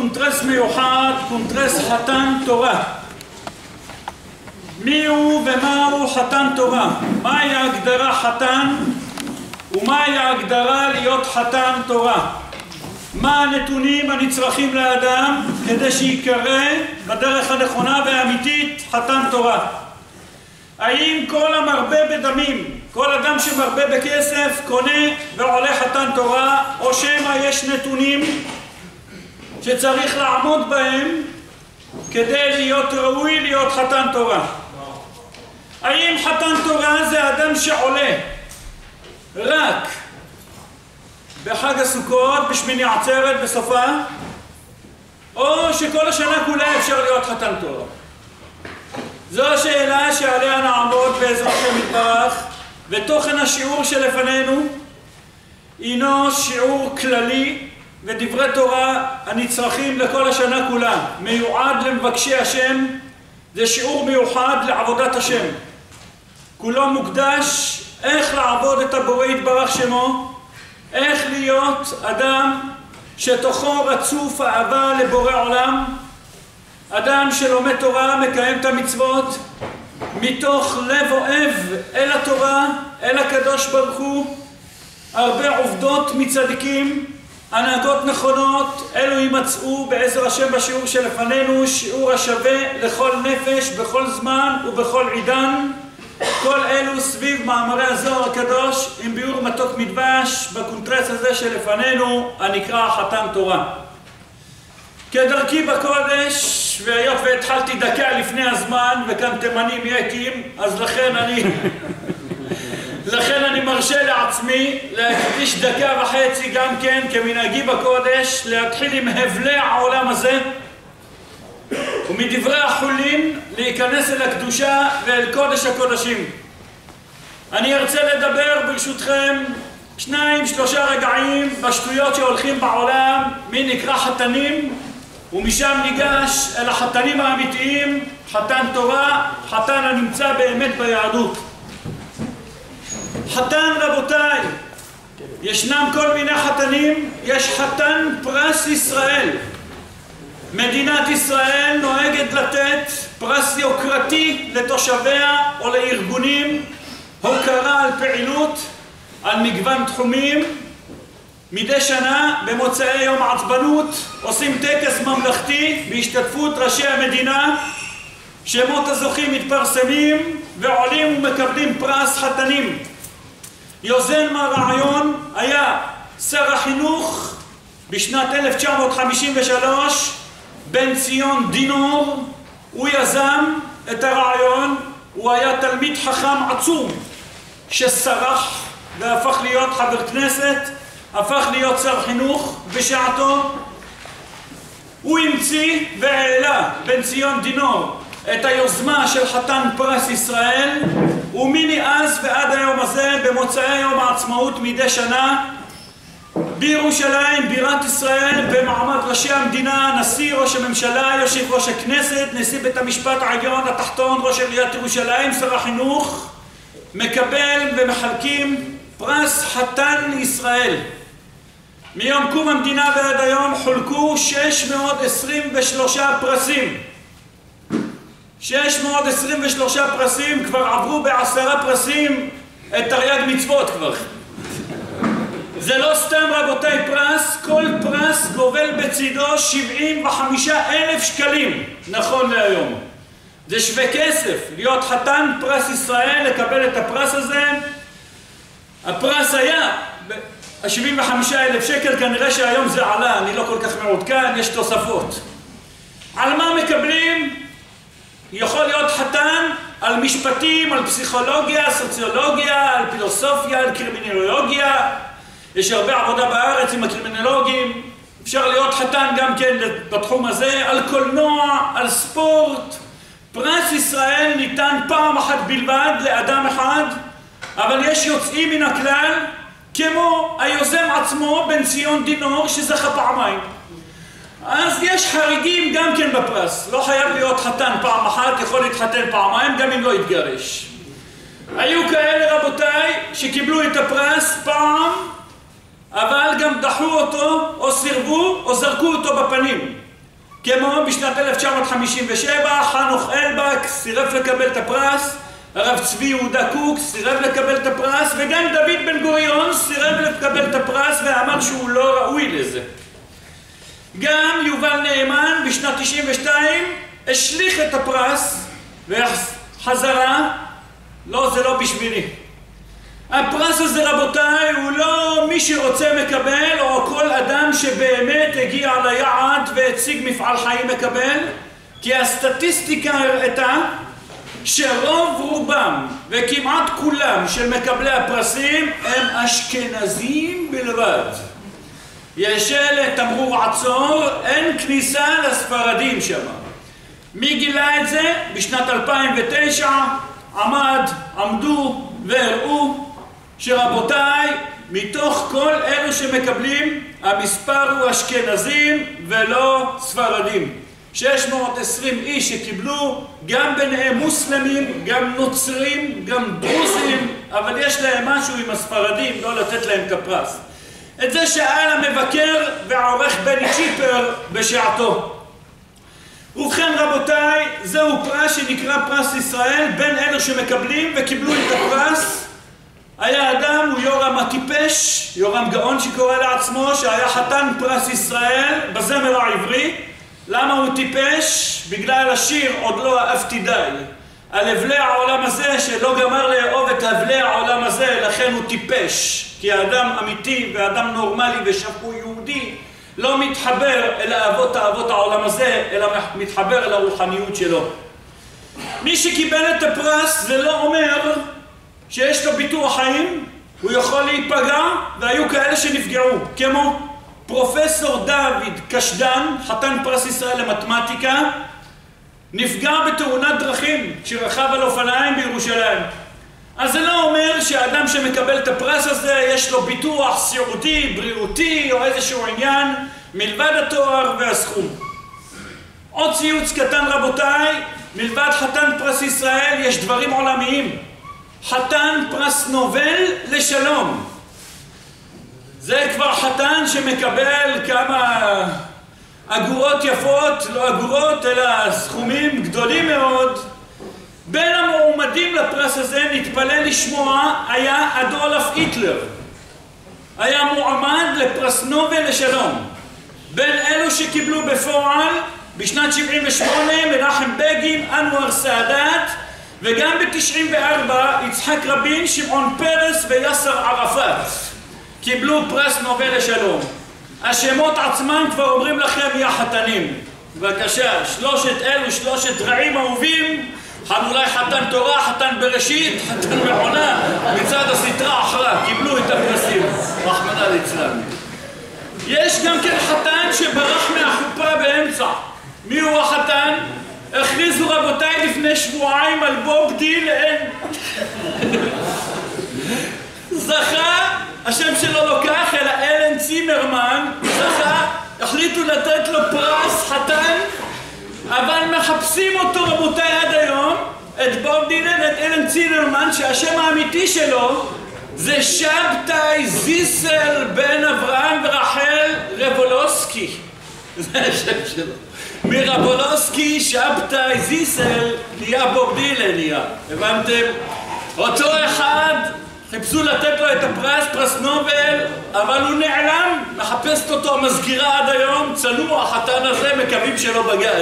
קונטרס מיוחד, קונטרס חתן תורה. מי הוא ומהו חתן תורה? מהי ההגדרה חתן ומהי ההגדרה להיות חתן תורה? מה הנתונים הנצרכים לאדם כדי שיקרא בדרך הנכונה והאמיתית חתן תורה? האם כל המרבה בדמים, כל אדם שמרבה בכסף קונה ועולה חתן תורה, או שמא יש נתונים שצריך לעמוד בהם כדי להיות ראוי להיות חתן תורה? האם חתן תורה זה אדם שעולה רק בחג הסוכות, בשמיני עצרת, בסופה, או שכל השנה כולה אפשר להיות חתן תורה? זו השאלה שעליה נעמוד בעזרת השם יתברך, ותוכן השיעור שלפנינו הינו שיעור כללי ודברי תורה הנצרכים לכל השנה כולה, מיועד למבקשי השם. זה שיעור מיוחד לעבודת השם, כולו מוקדש איך לעבוד את הבורא יתברך שמו, איך להיות אדם שתוכו רצוף אהבה לבורא עולם, אדם שלומד תורה, מקיים את המצוות מתוך לב אוהב אל התורה, אל הקדוש ברוך הוא. הרבה עובדות מצדיקים, הנהגות נכונות, אלו יימצאו בעזר השם בשיעור שלפנינו, שיעור השווה לכל נפש בכל זמן ובכל עידן. כל אלו סביב מאמרי הזוהר הקדוש עם ביאור מתוק מדבש בקונטרס הזה שלפנינו הנקרא חתן תורה. כדרכי בקודש, והיות והתחלתי דקה לפני הזמן וכאן תימנים יקים, אז לכן אני מרשה לעצמי להקדיש דקה וחצי גם כן כמנהגי בקודש, להתחיל עם הבלי העולם הזה ומדברי החולין להיכנס אל הקדושה ואל קודש הקודשים. אני ארצה לדבר ברשותכם 2-3 רגעים בשטויות שהולכים בעולם, מי נקרא חתנים, ומשם ניגש אל החתנים האמיתיים, חתן תורה, חתן הנמצא באמת ביהדות. חתן, רבותיי, ישנם כל מיני חתנים. יש חתן פרס ישראל. מדינת ישראל נוהגת לתת פרס יוקרתי לתושביה או לארגונים, הוקרה על פעילות, על מגוון תחומים. מדי שנה במוצאי יום העצמאות עושים טקס ממלכתי בהשתתפות ראשי המדינה, שמות הזוכים מתפרסמים ועולים ומקבלים פרס חתנים. יוזם הרעיון היה שר החינוך בשנת 1953, בן ציון דינור. הוא יזם את הרעיון, הוא היה תלמיד חכם עצום שסרח והפך להיות חבר כנסת, הפך להיות שר חינוך בשעתו. הוא המציא והעלה, בן ציון דינור, את היוזמה של חתן פרס ישראל, ומאז ועד היום הזה במוצאי יום העצמאות מדי שנה בירושלים בירת ישראל, במעמד ראשי המדינה, נשיא, ראש הממשלה, יושב ראש הכנסת, נשיא בית המשפט העליון התחתון, ראש עיריית ירושלים, שר החינוך, מקבל ומחלקים פרס חתן לישראל. מיום קום המדינה ועד היום חולקו 623 פרסים. 623 פרסים, כבר עברו ב10 פרסים את תרי"ג מצוות כבר. זה לא סתם רבותיי פרס, כל פרס גובל בצידו 75,000 שקלים נכון להיום. זה שווה כסף להיות חתן פרס ישראל, לקבל את הפרס הזה. הפרס היה 75,000 שקל, כנראה שהיום זה עלה, אני לא כל כך מעודכן, יש תוספות. על מה מקבלים? יכול להיות חתן על משפטים, על פסיכולוגיה, סוציולוגיה, על פילוסופיה, על קרימינולוגיה. יש הרבה עבודה בארץ עם הקרימינולוגים. אפשר להיות חתן גם כן בתחום הזה, על קולנוע, על ספורט. פרס ישראל ניתן פעם אחת בלבד לאדם אחד, אבל יש יוצאים מן הכלל, כמו היוזם עצמו, בן ציון דינור, שזכה פעמיים. אז יש חריגים גם כן בפרס. לא חייב להיות חתן פעם אחת, יכול להתחתן פעמיים, גם אם לא יתגרש. היו כאלה רבותיי שקיבלו את הפרס פעם, אבל גם דחו אותו, או סירבו, או זרקו אותו בפנים. כמו בשנת 1957, חנוך אלבק סירב לקבל את הפרס, הרב צבי יהודה קוק סירב לקבל את הפרס, וגם דוד בן גוריון סירב לקבל את הפרס ואמר שהוא לא ראוי לזה. גם יובל נאמן בשנת 92 השליך את הפרס וחזרה, לא, זה לא בשבילי. הפרס הזה, רבותיי, הוא לא מי שרוצה מקבל, או כל אדם שבאמת הגיע ליעד והציג מפעל חיים מקבל, כי הסטטיסטיקה הראתה שרוב רובם וכמעט כולם של מקבלי הפרסים הם אשכנזים בלבד. יש תמרור עצור, אין כניסה לספרדים שם. מי גילה את זה? בשנת 2009 עמדו והראו שרבותיי, מתוך כל אלו שמקבלים, המספר הוא אשכנזים ולא ספרדים. 620 איש שקיבלו, גם ביניהם מוסלמים, גם נוצרים, גם דרוזים, אבל יש להם משהו עם הספרדים, לא לתת להם את הפרס. את זה שאל המבקר והעורך בני צ'יפר בשעתו. ובכן רבותיי, זהו פרס שנקרא פרס ישראל. בין אלו שמקבלים וקיבלו את הפרס היה אדם, הוא יורם הטיפש, יורם גאון שקורא לעצמו, שהיה חתן פרס ישראל בזמר העברי. למה הוא טיפש? בגלל השיר עוד לא אהבתי די, על אבלי העולם הזה, שלא גמר לאהוב את אבלי העולם הזה, לכן הוא טיפש. כי האדם אמיתי ואדם נורמלי ושפוי יהודי לא מתחבר אל אהבות העולם הזה, אלא מתחבר אל הרוחניות שלו. מי שקיבל את הפרס זה לא אומר שיש לו ביטוח חיים, הוא יכול להיפגע, והיו כאלה שנפגעו, כמו פרופסור דוד קשדן, חתן פרס ישראל למתמטיקה, נפגע בתאונת דרכים כשרכב על אופניים בירושלים. אז זה לא אומר שהאדם שמקבל את הפרס הזה יש לו ביטוח סיעודי, בריאותי או איזשהו עניין מלבד התואר והסכום. עוד ציוץ קטן רבותיי, מלבד חתן פרס ישראל יש דברים עולמיים. חתן פרס נובל לשלום, זה כבר חתן שמקבל כמה אגורות יפות, לא אגורות אלא סכומים גדולים מאוד. בין המועמדים לפרס הזה, נתפלא לשמוע, היה אדולף היטלר. היה מועמד לפרס נובל לשלום. בין אלו שקיבלו בפועל, בשנת 78 מנחם בגין, אנואר סאדאת, וגם ב-94 יצחק רבין, שמעון פרס ויאסר ערפאת קיבלו פרס נובל לשלום. השמות עצמם כבר אומרים לכם מי החתנים. בבקשה, שלושת רעים אהובים, אולי חתן תורה, חתן בראשית, חתן מעונה, מצד הסתרה אחרה, קיבלו את הפרסים, רחמנא ליצלן. יש גם כן חתן שברח מהחופה באמצע. מי הוא החתן? הכריזו רבותיי לפני שבועיים על בוב דילן. זכה, השם שלו לא כך, אלא אלן צימרמן, זכה, החליטו לתת לו פרס חתן, אבל מחפשים אותו רבותיי עד היום, את בוב דילן, את אלן צימרמן, שהשם האמיתי שלו זה שבתאי זיסל בן אברהם ורחל רבולוסקי. זה השם שלו. מרבולוסקי שבתאי זיסל נהיה בוב דילן נהיה. הבנתם? אותו אחד חיפשו לתת לו את הפרס, פרס נובל, אבל הוא נעלם, מחפשת אותו המסגירה עד היום, צנוע החתן הזה, מקווים שלא בגד.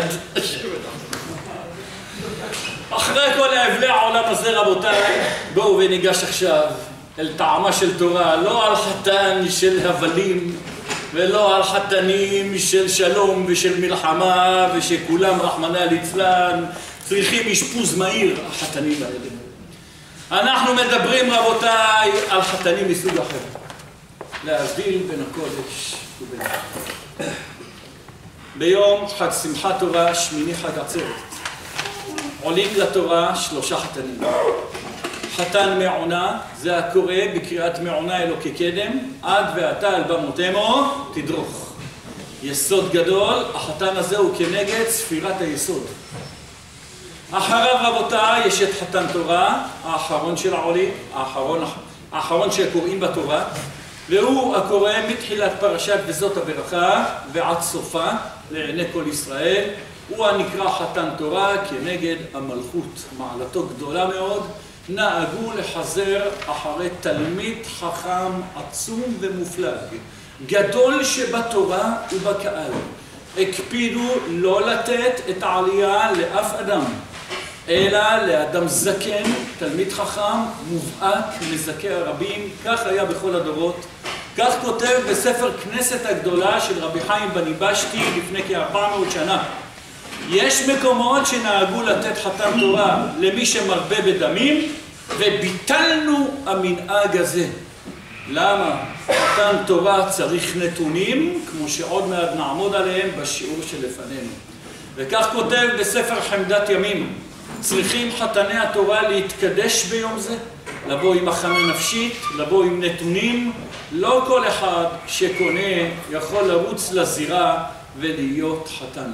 אחרי כל האבלי העולם הזה רבותיי, בואו וניגש עכשיו אל טעמה של תורה, לא על חתן של הבלים, ולא על חתנים של שלום ושל מלחמה, ושכולם רחמנא ליצלן צריכים אשפוז מהיר, החתנים האלה. אנחנו מדברים רבותיי על חתנים מסוג אחר, להבדיל בין הקודש ובין החג. ביום חג שמחת תורה, שמיני חג עצרת, עולים לתורה 3 חתנים. חתן מעונה, זה הקורא בקריאת מעונה אלוקי קדם, עד ועתה על במותמו תדרוך. יסוד גדול, החתן הזה הוא כנגד ספירת היסוד. אחריו רבותיי יש את חתן תורה, האחרון של העולים, האחרון שקוראים בתורה, והוא הקורא מתחילת פרשת וזאת הברכה ועד סופה לעיני כל ישראל. הוא הנקרא חתן תורה כנגד המלכות. מעלתו גדולה מאוד. נהגו לחזר אחרי תלמיד חכם עצום ומופלג, גדול שבתורה ובקהל. הקפידו לא לתת את העלייה לאף אדם, אלא לאדם זקן, תלמיד חכם, מובהק, מזכה הרבים. כך היה בכל הדורות. כך כותב בספר כנסת הגדולה של רבי חיים בניבשתי לפני כ-400 שנה. יש מקומות שנהגו לתת חתן תורה למי שמרבה בדמים, וביטלנו המנהג הזה. למה? חתן תורה צריך נתונים, כמו שעוד מעט נעמוד עליהם בשיעור שלפנינו. וכך כותב בספר חמדת ימים, צריכים חתני התורה להתקדש ביום זה, לבוא עם הכנה נפשית, לבוא עם נתונים. לא כל אחד שקונה יכול לרוץ לזירה ולהיות חתן.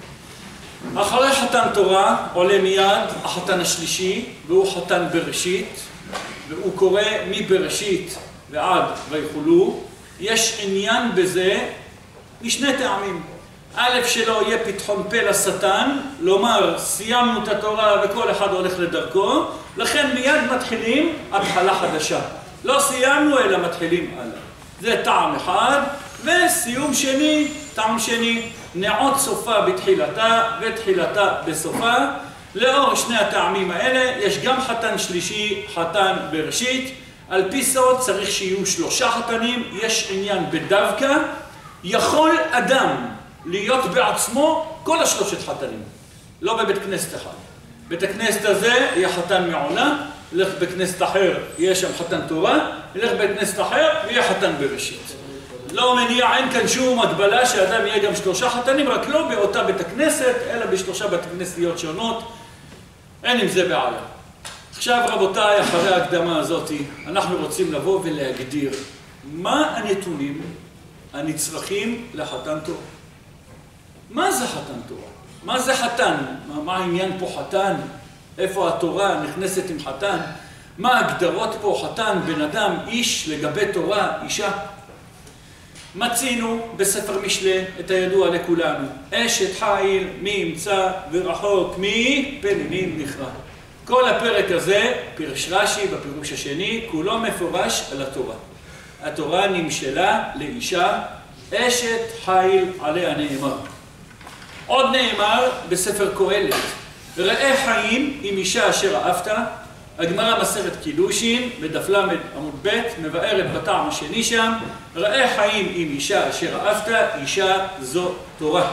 אחרי חתן תורה עולה מיד החתן השלישי, והוא חתן בראשית, והוא קורא מבראשית ועד ויחולו. יש עניין בזה משני טעמים. א', שלא יהיה פתחון פה לשטן, לומר סיימנו את התורה וכל אחד הולך לדרכו, לכן מיד מתחילים התחלה חדשה. לא סיימנו אלא מתחילים הלאה. זה טעם אחד. וסיום שני, טעם שני, נעות סופה בתחילתה ותחילתה בסופה. לאור שני הטעמים האלה יש גם חתן שלישי, חתן בראשית. על פי סוד צריך שיהיו 3 חתנים. יש עניין בדווקא. יכול אדם להיות בעצמו כל 3 חתנים, לא בבית כנסת אחד. בית הכנסת הזה יהיה חתן מעונה, ילך בבית כנסת אחר יהיה שם חתן תורה, ילך בבית כנסת אחר ויהיה חתן בראשית. לא מניע, אין כאן שום הגבלה שאדם יהיה גם 3 חתנים, רק לא באותה בית הכנסת, אלא ב3 בית כנסיות שונות. אין עם זה בעיה. עכשיו רבותיי, אחרי ההקדמה הזאת, אנחנו רוצים לבוא ולהגדיר מה הנתונים הנצרכים לחתן תורה. מה זה חתן תורה? מה זה חתן? מה העניין פה חתן? איפה התורה נכנסת עם חתן? מה ההגדרות פה חתן, בן אדם, איש, לגבי תורה, אישה? מצינו בספר משלי את הידוע לכולנו. אשת חיל מי ימצא ורחוק מי פנינים נכרע. כל הפרק הזה, פירש רש"י בפירוש השני, כולו מפורש על התורה. התורה נמשלה לאישה, אשת חיל עליה נאמר. עוד נאמר בספר קהלת, ראה חיים עם אישה אשר אהבת. הגמרא מסכת קידושין בדף ל עמוד ב' מבארת בטעם השני שם, ראה חיים עם אישה אשר אהבת, אישה זו תורה.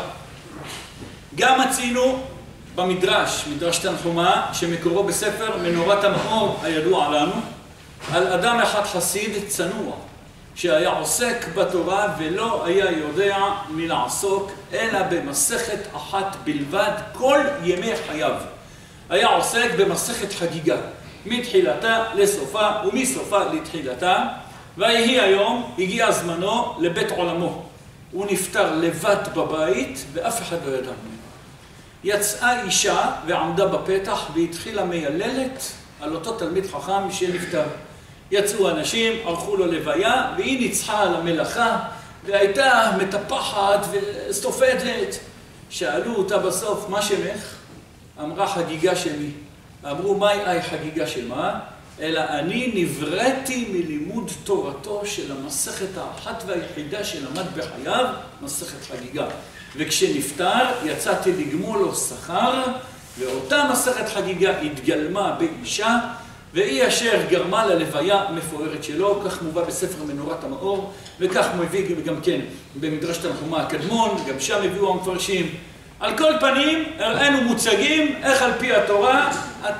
גם מצינו במדרש, מדרש תנחומא, שמקורו בספר מנורת המאור הידוע לנו, על אדם אחד חסיד צנוע, שהיה עוסק בתורה ולא היה יודע מלעסוק אלא במסכת אחת בלבד כל ימי חייו. היה עוסק במסכת חגיגה, מתחילתה לסופה ומסופה לתחילתה, ויהי היום, הגיע זמנו לבית עולמו. הוא נפטר לבד בבית ואף אחד לא ידע ממנו. יצאה אישה ועמדה בפתח והתחילה מייללת על אותו תלמיד חכם שנפטר. יצאו אנשים, ערכו לו לוויה, והיא ניצחה על המלאכה, והייתה מטפחת וסופדת. שאלו אותה בסוף, מה שמך? אמרה, חגיגה שלי. אמרו, מהי חגיגה של מה? אלא אני נבראתי מלימוד תורתו של המסכת האחת והיחידה שלמד בחייו, מסכת חגיגה. וכשנפטר, יצאתי לגמול לו שכר, ואותה מסכת חגיגה התגלמה באישה, והיא אשר גרמה ללוויה המפוארת שלו. כך מובא בספר מנורת המאור, וכך מביא גם כן במדרש תנחומא הקדמון, גם שם הביאו המפרשים. על כל פנים, הראינו מוצגים איך על פי התורה.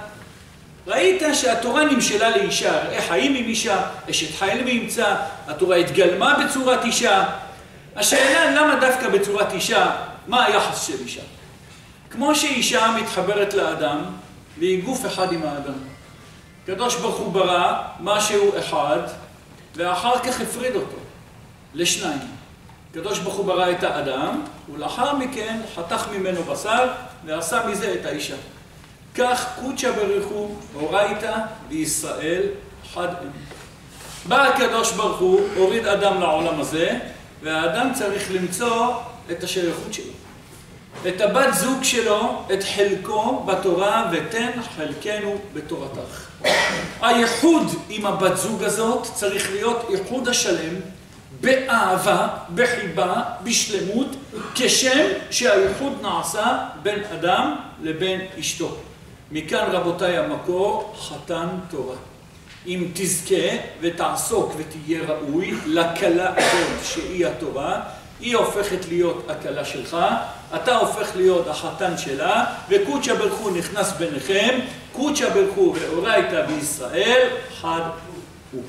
ראית שהתורה נמשלה לאישה, ראה חיים עם אישה, אשת חיל מי ימצא, התורה התגלמה בצורת אישה. השאלה למה דווקא בצורת אישה, מה היחס של אישה? כמו שאישה מתחברת לאדם, והיא גוף אחד עם האדם. הקדוש ברוך הוא ברא משהו אחד, ואחר כך הפריד אותו לשניים. הקדוש ברוך הוא ברא את האדם, ולאחר מכן חתך ממנו בשר, ועשה מזה את האישה. כך קודשא בריך הוא הורייתא בישראל חד הם. בא הקדוש ברוך הוא, הוריד אדם לעולם הזה, והאדם צריך למצוא את השייכות שלו. את הבת זוג שלו, את חלקו בתורה, ותן חלקנו בתורתך. הייחוד עם הבת זוג הזאת צריך להיות ייחוד השלם, באהבה, בחיבה, בשלמות, כשם שהייחוד נעשה בין אדם לבין אשתו. מכאן רבותיי המקור, חתן תורה. אם תזכה ותעסוק ותהיה ראוי לכלה הזאת שהיא התורה, היא הופכת להיות הכלה שלך, אתה הופך להיות החתן שלה, וקודשא בריך הוא נכנס ביניכם, קודשא בריך הוא ואורייתא בישראל, חד הוא.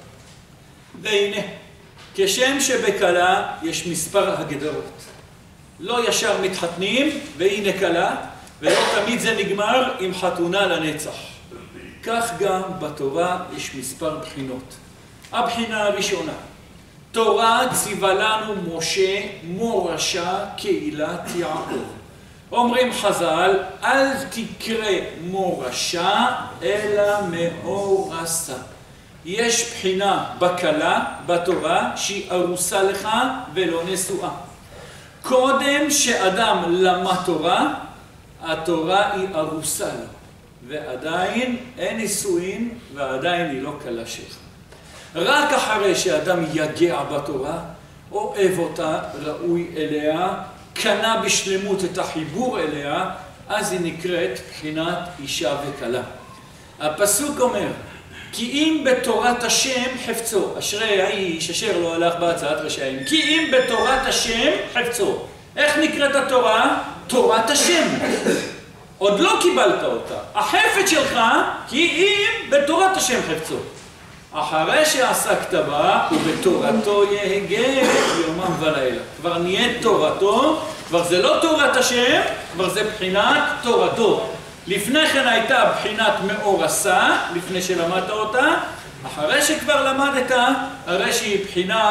והנה, כשם שבכלה יש מספר הגדרות. לא ישר מתחתנים והנה כלה, ולא תמיד זה נגמר עם חתונה לנצח. כך גם בתורה יש מספר בחינות. הבחינה הראשונה, תורה ציווה לנו משה מורשה קהילת יעקב. אומרים חז"ל, אל תקרא מורשה אלא מאורסה. יש בחינה בכלה, בתורה, שהיא ארוסה לך ולא נשואה. קודם שאדם למד תורה, התורה היא ארוסה לו. ועדיין אין נישואין ועדיין היא לא כלה שלך. רק אחרי שאדם יגע בתורה, אוהב אותה, ראוי אליה, קנה בשלמות את החיבור אליה, אז היא נקראת בחינת אישה וכלה. הפסוק אומר, כי אם בתורת השם חפצו, אשרי האיש אשר לא הלך בהצעת רשעים, כי אם בתורת השם חפצו. איך נקראת התורה? תורת השם. עוד לא קיבלת אותה. החפץ שלך, כי אם בתורת השם חפצו. אחרי שעסקת בה, ובתורתו יהגה יומם ולילה. כבר נהיית תורתו, כבר זה לא תורת השם, כבר זה בחינת תורתו. לפני כן הייתה בחינת מאורסה, לפני שלמדת אותה, אחרי שכבר למדת, הרי שהיא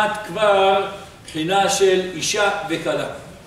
בחינה של אישה וכלה.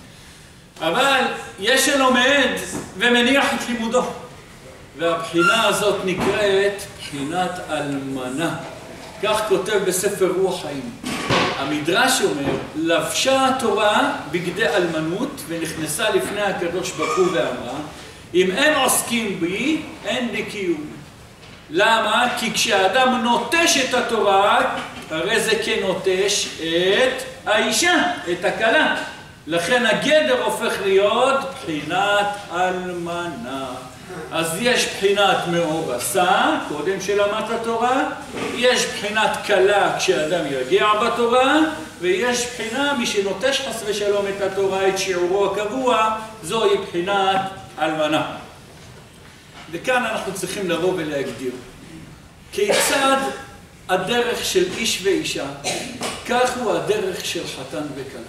אבל יש שלומד ומניח את לימודו, והבחינה הזאת נקראת בחינת אלמנה. כך כותב בספר רוח חיים. המדרש אומר, לבשה התורה בגדי אלמנות ונכנסה לפני הקדוש ברוך הוא ואמרה, אם אין עוסקים בי, אין לי קיום. למה? כי כשאדם נוטש את התורה, הרי זה כנוטש את האישה, את הכלה. לכן הגדר הופך להיות בחינת אלמנה. אז יש בחינת מאורסה, קודם שלמדת התורה, יש בחינת כלה כשאדם יגיע בתורה, ויש בחינה מי שנוטש חס ושלום את התורה, את שיעורו הקבוע, זוהי בחינת אלמנה. וכאן אנחנו צריכים לבוא ולהגדיר כיצד הדרך של איש ואישה, כך הוא הדרך של חתן וכלה.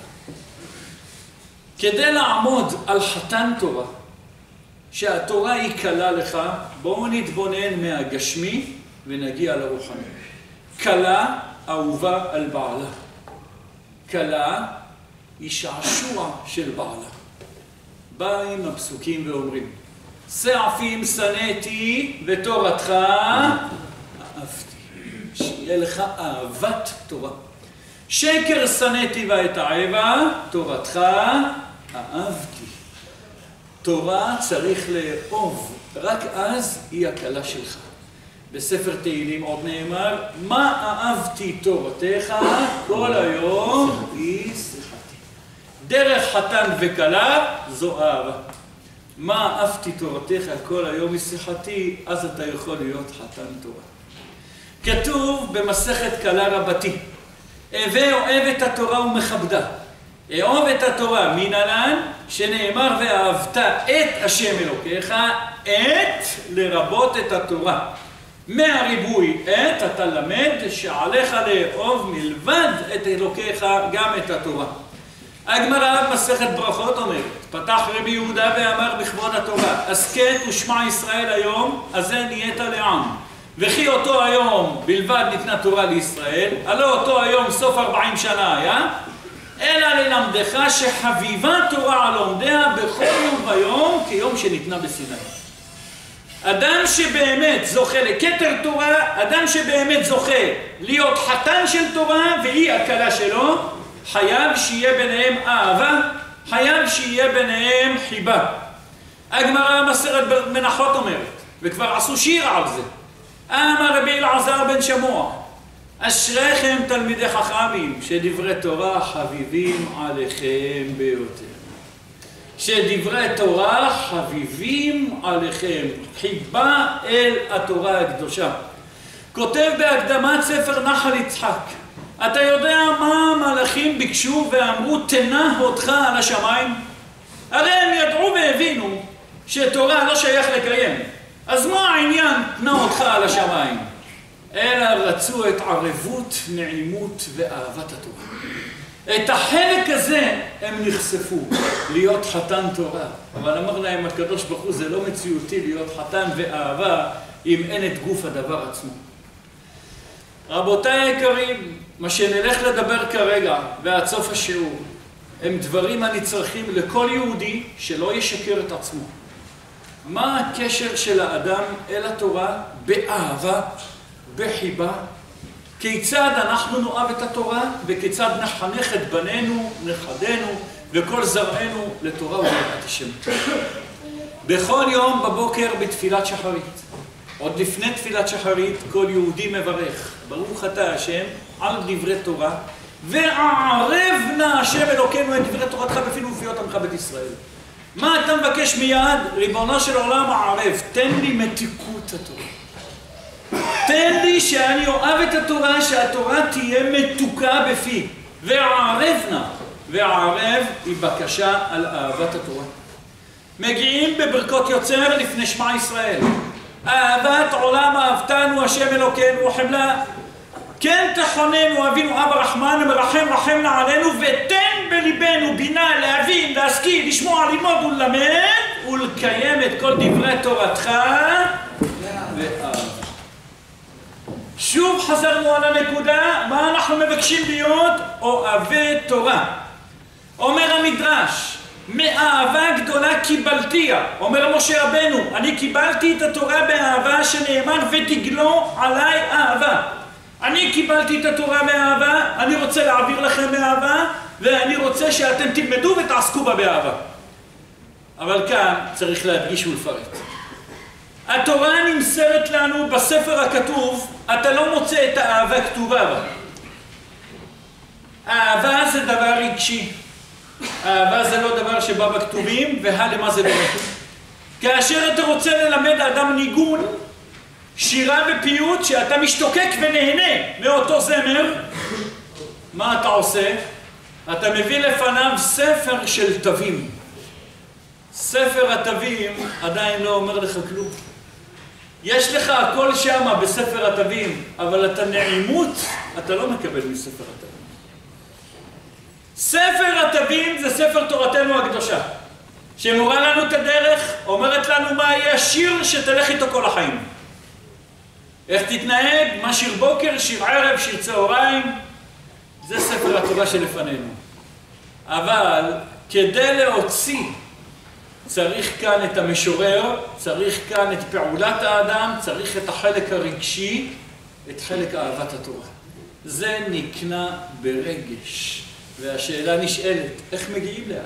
כדי לעמוד על חתן תורה, שהתורה היא קלה לך, בואו נתבונן מהגשמי ונגיע לרוחני. קלה אהובה על בעלה. קלה היא שעשוע של בעלה. באים הפסוקים ואומרים, שעפים שנאתי ותורתך אהבתי. שיהיה לך אהבת תורה. שקר שנאתי ואתעבה, תורתך אהבתי. תורה צריך לאהוב, רק אז היא הקלה שלך. בספר תהילים עוד נאמר, מה אהבתי תורתך כל היום היא שיחתי. דרך חתן וכלה זו אהבה. מה אהבתי תורתך כל היום היא שיחתי, אז אתה יכול להיות חתן תורה. כתוב במסכת קלה רבתי, הווה אוהב את התורה ומכבדה. אהוב את התורה מנהלן, שנאמר ואהבת את השם אלוקיך, את לרבות את התורה. מהריבוי את אתה למד שעליך לאהוב מלבד את אלוקיך גם את התורה. הגמרא במסכת ברכות אומרת, פתח רבי יהודה ואמר בכבוד התורה, הסכת ושמע ישראל היום, אז זה נהיית לעם. וכי אותו היום בלבד ניתנה תורה לישראל, הלא אותו היום סוף 40 שנה היה, אלא ללמדך שחביבה תורה על לומדיה בכל יום ויום כיום שניתנה בסיני. אדם שבאמת זוכה לכתר תורה, אדם שבאמת זוכה להיות חתן של תורה והיא הכלה שלו, חייב שיהיה ביניהם אהבה, חייב שיהיה ביניהם חיבה. הגמרא מסכת מנחות אומרת, וכבר עשו שיר על זה, אמר רבי אלעזר בן שמוע, אשריכם תלמידי חכמים שדברי תורה חביבים עליכם ביותר. שדברי תורה חביבים עליכם, חיבה אל התורה הקדושה. כותב בהקדמת ספר נחל יצחק, אתה יודע מה המלאכים ביקשו ואמרו תנה אותך על השמיים? הרי הם ידעו והבינו שתורה לא שייך לקיים, אז מה העניין תנה אותך על השמיים? אלא רצו את ערבות, נעימות ואהבת התורה. את החלק הזה הם נחשפו, להיות חתן תורה. אבל אמר להם הקדוש ברוך הוא, זה לא מציאותי להיות חתן ואהבה אם אין את גוף הדבר עצמו. רבותיי היקרים, מה שנלך לדבר כרגע ועד סוף השיעור, הם דברים הנצרכים לכל יהודי שלא ישקר את עצמו. מה הקשר של האדם אל התורה באהבה, בחיבה? כיצד אנחנו נאהב את התורה וכיצד נחנך את בנינו, נכדינו וכל זרענו לתורה וליראת השם. בכל יום בבוקר בתפילת שחרית, עוד לפני תפילת שחרית, כל יהודי מברך, ברוך אתה השם, על דברי תורה, וערב נא השם אלוקינו את דברי תורתך בפינו ובפיות עמך בית ישראל. מה אתה מבקש מיד? ריבונו של עולם הערב, תן לי מתיקות התורה. תן לי שאני אוהב את התורה, שהתורה תהיה מתוקה בפי. וערב נא, וערב היא בקשה על אהבת התורה. מגיעים בברכות יוצר לפני שמע ישראל. אהבת עולם אהבתנו השם אלוקינו וחמלה. כן תחוננו אבינו אבא רחמן מרחם רחם נא עלינו, ותן בליבנו בינה להבין, להשכיל, לשמוע, ללמוד וללמד ולקיים את כל דברי תורתך ואהבה. שוב חזרנו על הנקודה, מה אנחנו מבקשים להיות? אוהבי תורה. אומר המדרש, מאהבה גדולה קיבלתיה. אומר משה רבנו, אני קיבלתי את התורה באהבה שנאמר ותגלו עליי אהבה. אני קיבלתי את התורה באהבה, אני רוצה להעביר לכם באהבה, ואני רוצה שאתם תלמדו ותעסקו בה באהבה. אבל כאן צריך להדגיש ולפרט. התורה נמסרת לנו בספר הכתוב, אתה לא מוצא את האהבה כתובה בה. אהבה זה דבר רגשי. אהבה זה לא דבר שבא בכתובים, והלמה זה באמת. כאשר אתה רוצה ללמד אדם ניגון, שירה ופיוט, שאתה משתוקק ונהנה מאותו זמר, מה אתה עושה? אתה מביא לפניו ספר של תווים. ספר התווים עדיין לא אומר לך כלום. יש לך הכל שמה בספר התווים, אבל את הנעימות אתה לא מקבל מספר התווים. ספר התווים זה ספר תורתנו הקדושה, שמורה לנו את הדרך, אומרת לנו מה יהיה השיר שתלך איתו כל החיים. איך תתנהג, מה שיר בוקר, שיר ערב, שיר צהריים, זה ספר התורה שלפנינו. אבל כדי להוציא, צריך כאן את המשורר, צריך כאן את פעולת האדם, צריך את החלק הרגשי, את חלק אהבת התורה. זה נקנה ברגש. והשאלה נשאלת, איך מגיעים לאהבה?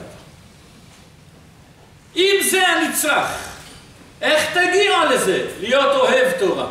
אם זה הנצרך, איך תגיע לזה, להיות אוהב תורה?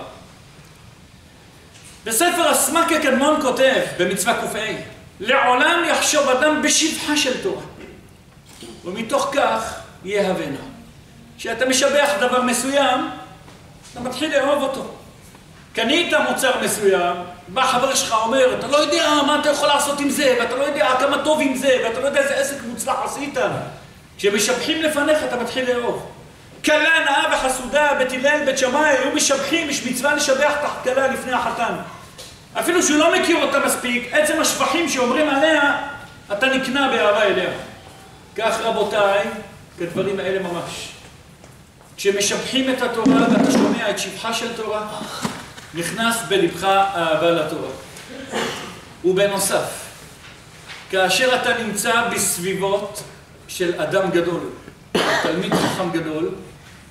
בספר הסמ"ק הקדמון כותב, במצווה ק"ה, לעולם יחשוב אדם בשבחה של תורה, ומתוך כך יאהבנה. כשאתה משבח דבר מסוים, אתה מתחיל לאהוב אותו. קנית מוצר מסוים, בא חבר שלך אומר, אתה לא יודע מה אתה יכול לעשות עם זה, ואתה לא יודע כמה טוב עם זה, ואתה לא יודע איזה עסק מוצלח עשית. כשמשבחים לפניך, אתה מתחיל לאהוב. כלה נאה וחסודה, בית הלל, בית שמאי, היו משבחים, יש מצווה לשבח את הכלה לפני החתן. אפילו שהוא לא מכיר אותה מספיק, עצם השבחים שאומרים עליה, אתה נקנה באהבה אליה. כך רבותיי, כדברים האלה ממש. כשמשבחים את התורה ואתה שומע את שבחה של תורה, נכנס בלבך אהבה לתורה. ובנוסף, כאשר אתה נמצא בסביבות של אדם גדול, תלמיד חכם גדול,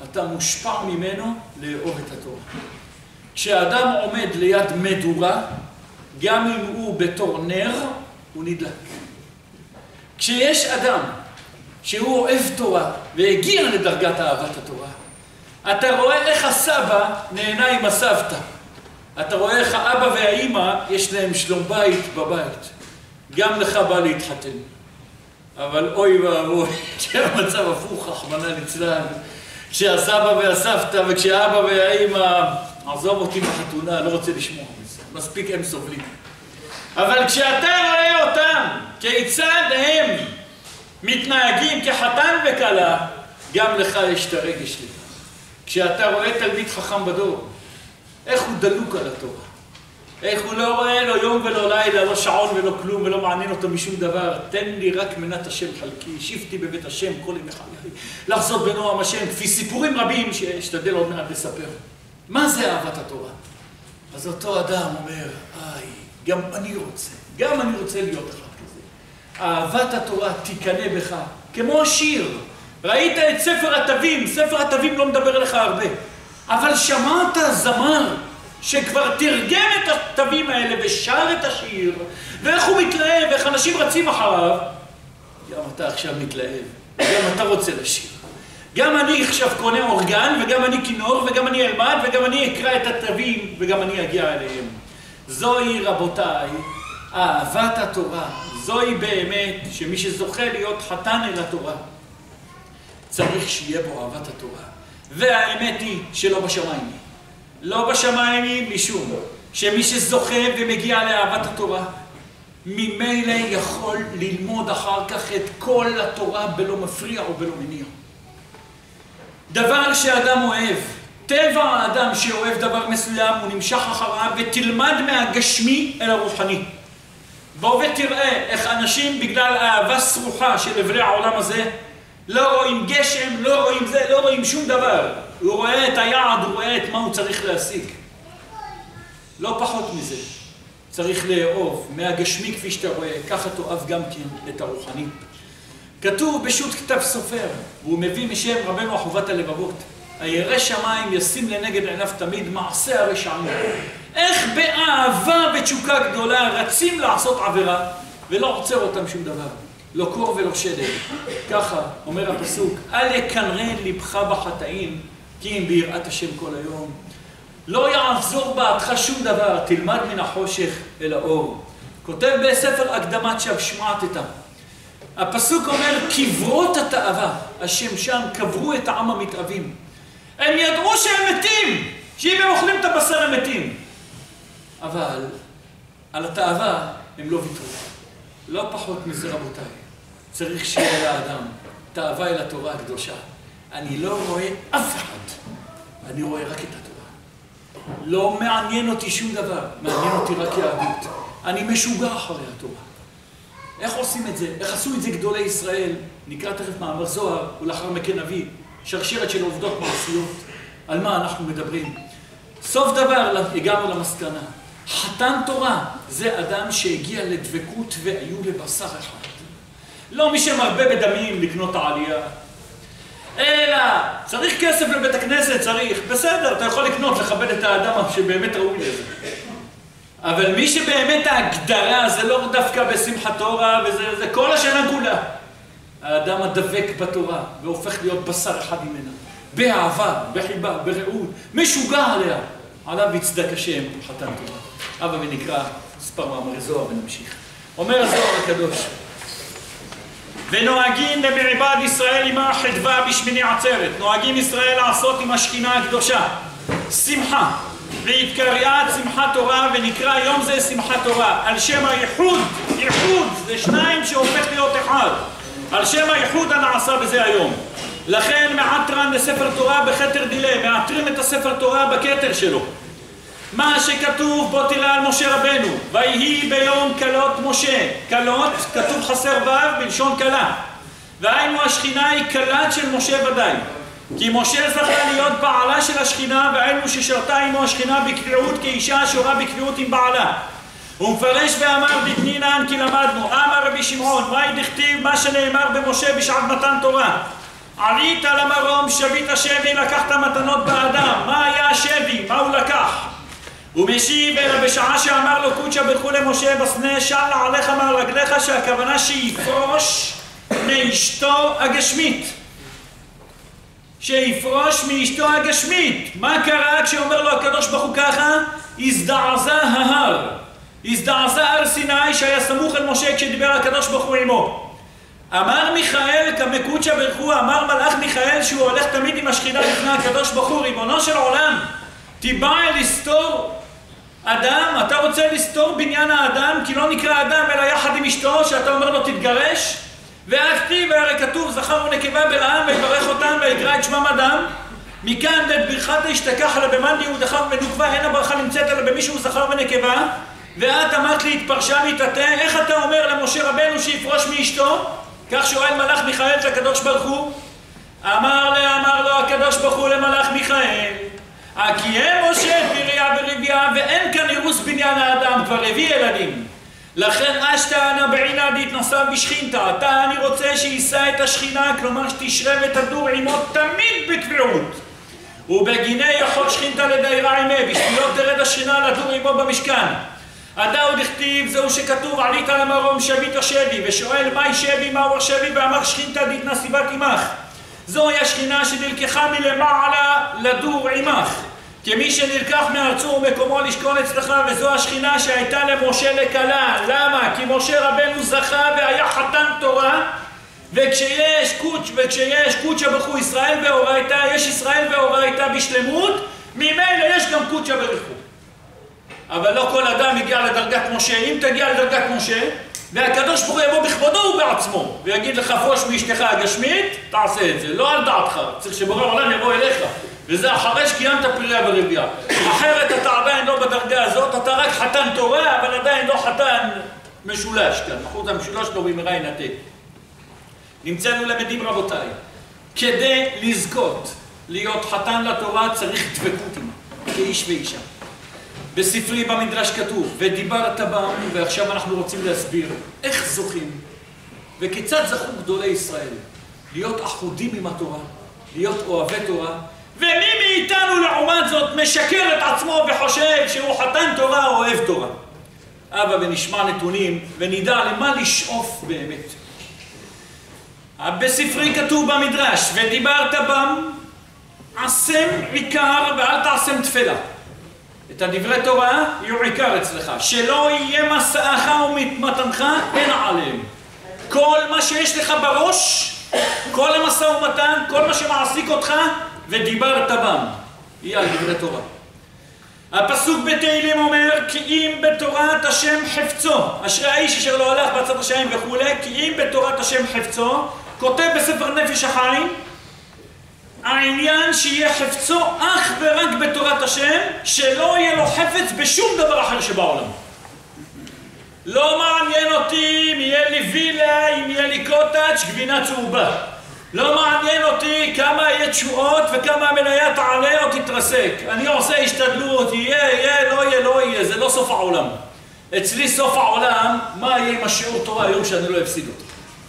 אתה מושפע ממנו לאהוב את התורה. כשאדם עומד ליד מדורה, גם אם הוא בתור נר, הוא נדלק. כשיש אדם שהוא אוהב תורה והגיע לדרגת אהבת התורה, אתה רואה איך הסבא נהנה עם הסבתא. אתה רואה איך האבא והאימא יש להם שלום בית בבית. גם לך בא להתחתן. אבל אוי ואבוי, כשהמצב הפוך, רחמנא ליצלן, כשהסבא והסבתא וכשהאבא והאימא, עזוב אותי בחתונה, לא רוצה לשמוע מזה. מספיק הם סובלים. אבל כשאתה רואה אותם, כיצד הם מתנהגים כחתן וכלה, גם לך יש את הרגש לכך. כשאתה רואה תלמיד חכם בדור, איך הוא דלוק על התורה, איך הוא לא רואה לו יום ולא לילה, לא שעון ולא כלום, ולא מעניין אותו משום דבר. תן לי רק מנת השם חלקי, שבתי בבית השם כל ימי חיי, לחזות בנועם השם, כפי סיפורים רבים שאשתדל עוד מעט לספר. מה זה אהבת התורה? אז אותו אדם אומר, גם אני רוצה להיות אחד כזה. אהבת התורה תיקנה בך, כמו השיר. ראית את ספר התווים, ספר התווים לא מדבר אליך הרבה, אבל שמעת זמר שכבר תרגם את התווים האלה ושר את השיר, ואיך הוא מתלהב, ואיך אנשים רצים אחריו. גם אתה עכשיו מתלהב, גם אתה רוצה לשיר. גם אני עכשיו קונה אורגן, וגם אני כינור, וגם אני אלמד, וגם אני אקרא את התווים, וגם אני אגיע אליהם. זוהי, רבותיי, אהבת התורה. זוהי באמת שמי שזוכה להיות חתן אל התורה, צריך שיהיה בו אהבת התורה. והאמת היא שלא בשמיים. לא בשמיים היא משום שמי שזוכה ומגיע לאהבת התורה, ממילא יכול ללמוד אחר כך את כל התורה בלא מפריע או בלא מניע. דבר שאדם אוהב, טבע האדם שאוהב דבר מסוים, הוא נמשך אחריו ותלמד מהגשמי אל הרוחני. בוא ותראה איך אנשים בגלל אהבה סרוחה של עברי העולם הזה, לא רואים גשם, לא רואים זה, לא רואים שום דבר. הוא רואה את היעד, הוא רואה את מה הוא צריך להשיג. לא פחות מזה. צריך לאהוב מהגשמי כפי שאתה רואה, ככה תאהב גם כן את הרוחני. כתוב בשו"ת כתב סופר, והוא מביא משם רבנו אחובת הלבבות, הירא שמיים ישים לנגד עיניו תמיד מעשה הרשעים. איך באהבה ותשוקה גדולה רצים לעשות עבירה ולא עוצר אותם שום דבר. לא קור ולא שדד. ככה אומר הפסוק, אל יקנרן לבך בחטאים, כי אם ביראת השם כל היום. לא יעזור בעדך שום דבר, תלמד מן החושך אל האור. כותב בספר הקדמת שבשמעתתא. הפסוק אומר, קברות התאווה, השם שם קברו את העם המתאבים. הם ידעו שהם מתים, שאם הם אוכלים את הבשר הם מתים. אבל על התאווה הם לא ויתרו. לא פחות מזה רבותיי. צריך שיהיה לאדם תאווה אל התורה הקדושה. אני לא רואה אף אחד, אני רואה רק את התורה. לא מעניין אותי שום דבר, מעניין אותי רק יהדות. אני משוגע אחרי התורה. איך עושים את זה? איך עשו את זה גדולי ישראל? נקרא תכף מאמר זוהר, ולאחר מכן נביא שרשרת של עובדות מעשיות. על מה אנחנו מדברים? סוף דבר הגענו למסקנה. חתן תורה זה אדם שהגיע לדבקות והיו לבשר אחד. לא מי שמרבה בדמים לקנות העלייה. אלא, צריך כסף לבית הכנסת, צריך. בסדר, אתה יכול לקנות, לכבד את האדם שבאמת ראוי לזה. אבל מי שבאמת ההגדרה זה לא דווקא בשמחת תורה, וזה כל השנה כולה. האדם הדבק בתורה והופך להיות בשר אחד ממנה. באהבה, בחיבה, ברעות, משוגע עליה. עליו יצדק השם, חתן תורה. אבא ונקרא מספר מאמרי זוהר ונמשיך. אומר הזוהר הקדוש, ונוהגים במעבד ישראל עמה חדווה בשמיני עצרת. נוהגים ישראל לעשות עם השכינה הקדושה שמחה, והתקראה שמחת תורה, ונקרא יום זה שמחת תורה, על שם הייחוד. ייחוד זה שניים שהופך להיות אחד, על שם הייחוד הנעשה בזה היום. לכן מעטרן לספר תורה בכתר דילה, מעטרים את הספר תורה בכתר שלו. מה שכתוב בו תראה על משה רבנו, ויהי ביום כלות משה. כלות, כתוב חסר ו' בלשון כלה. והיינו השכינה היא כלת של משה ודאי. כי משה זכה להיות בעלה של השכינה, והיינו ששרתה עמו השכינה בקביעות כאישה שורה בקביעות עם בעלה. הוא מפרש ואמר בדנינן כי למדנו, אמר רבי שמעון, מהי דכתיב מה שנאמר במשה בשעת מתן תורה. עלית למרום, שבית השבי, לקחת מתנות באדם. מה היה השבי? מה הוא לקח? הוא משיב אלא בשעה שאמר לו קודשא ברכו למשה בסנה, שלה עליך מעל רגליך, שהכוונה שיפרוש מאשתו הגשמית. שיפרוש מאשתו הגשמית. מה קרה כשאומר לו הקדוש ברוך הוא ככה? הזדעזע ההר. הזדעזע הר סיני שהיה סמוך אל משה כשדיבר הקדוש ברוך הוא עמו. אמר מיכאל כמקודשא ברכו, אמר מלאך מיכאל שהוא הולך תמיד עם השכינה לפני הקדוש ברוך הוא, ריבונו של עולם, תיבא לסתור אדם, אתה רוצה לסתור בניין האדם, כי לא נקרא אדם אלא יחד עם אשתו, שאתה אומר לו תתגרש? והכתיב, והרי כתוב זכר ונקבה בלעם ויברך אותם ויקרא את שמם אדם. מכאן את ברכת השתכח אלא במאן דהוא זכר ונוקבה, אין הברכה נמצאת אלא במישהו זכר ונקבה. ואת אמרת לי התפרשה מתעתה, איך אתה אומר למשה רבנו שיפרוש מאשתו? כך שואל מלאך מיכאל את הקדוש ברוך הוא. אמר לו הקדוש ברוך הוא למלאך מיכאל, הקיים משה את פריה ורבייה, ואין כאן אירוס בניין האדם, כבר הביא ילדים. לכן אשתנה בעינה דהתנסה בשכינתה, אתה אני רוצה שיישא את השכינה, כלומר שתשרה ותדור עמו תמיד בקביעות. ובגיני יכול שכינתה לדיירה עמה, בשבילו תרד השכינה לדור עמו במשכן. עדה עוד הכתיב, זהו שכתוב עלית למרום שבית השבי, ושואל מהי שבי, מהו השבי, ואמר שכינתה דהתנסה בת עמך. זוהי השכינה שנלקחה מלמעלה לדור עמך. כמי שנלקח מארצו ומקומו לשכון אצלך, וזו השכינה שהייתה למשה לכלה. למה? כי משה רבנו זכה והיה חתן תורה, וכשיש קודשא ברכו ישראל ואורייתא, יש ישראל ואורייתא בשלמות, ממילא יש גם קודשא ברכו. אבל לא כל אדם הגיע לדרגת משה. אם תגיע לדרגת משה, והקדוש ברוך הוא יבוא בכבודו ובעצמו, ויגיד לך פרוש מאשתך הגשמית, תעשה את זה. לא על דעתך, צריך שבורא עולם יבוא אליך. וזה אחרי שקיימת פריה ורבייה. אחרת אתה עדיין לא בדרגה הזאת, אתה רק חתן תורה, אבל עדיין לא חתן משולש כאן. בחוץ המשולש לא במהרה ינתק. נמצאנו למדים רבותיי. כדי לזכות להיות חתן לתורה צריך דבקות עמה, כאיש ואישה. בספרי במדרש כתוב, ודיברת בם, ועכשיו אנחנו רוצים להסביר איך זוכים, וכיצד זכו גדולי ישראל, להיות אחודים עם התורה, להיות אוהבי תורה, ומי מאיתנו לעומת זאת משקר את עצמו וחושב שהוא חתן תורה או אוהב תורה. אבא ונשמע נתונים ונדע למה לשאוף באמת. בספרי כתוב במדרש, ודיברת בם, עשם עיקר ואל תעשם תפלה. את הדברי תורה יהיו עיקר אצלך. שלא יהיה מסעך ומתמתנך, אין עליהם. כל מה שיש לך בראש, כל המשא ומתן, כל מה שמעסיק אותך, ודיברת בם, יהיה על דברי תורה. הפסוק בתהילים אומר, כי אם בתורת השם חפצו, אשרי האיש אשר לא הלך בעצת השם וכו', כי אם בתורת השם חפצו, כותב בספר נפש החיים, העניין שיהיה חפצו אך ורק בתורת השם, שלא יהיה לו חפץ בשום דבר אחר שבעולם. לא מעניין אותי אם יהיה לי וילה, אם יהיה לי קוטג' גבינה צהובה. לא מעניין אותי כמה יהיה תשועות וכמה המניה תעלה או תתרסק. אני עושה השתדלות, יהיה, לא יהיה, זה לא סוף העולם. אצלי סוף העולם, מה יהיה עם השיעור תורה היום שאני לא אפסיד אותו?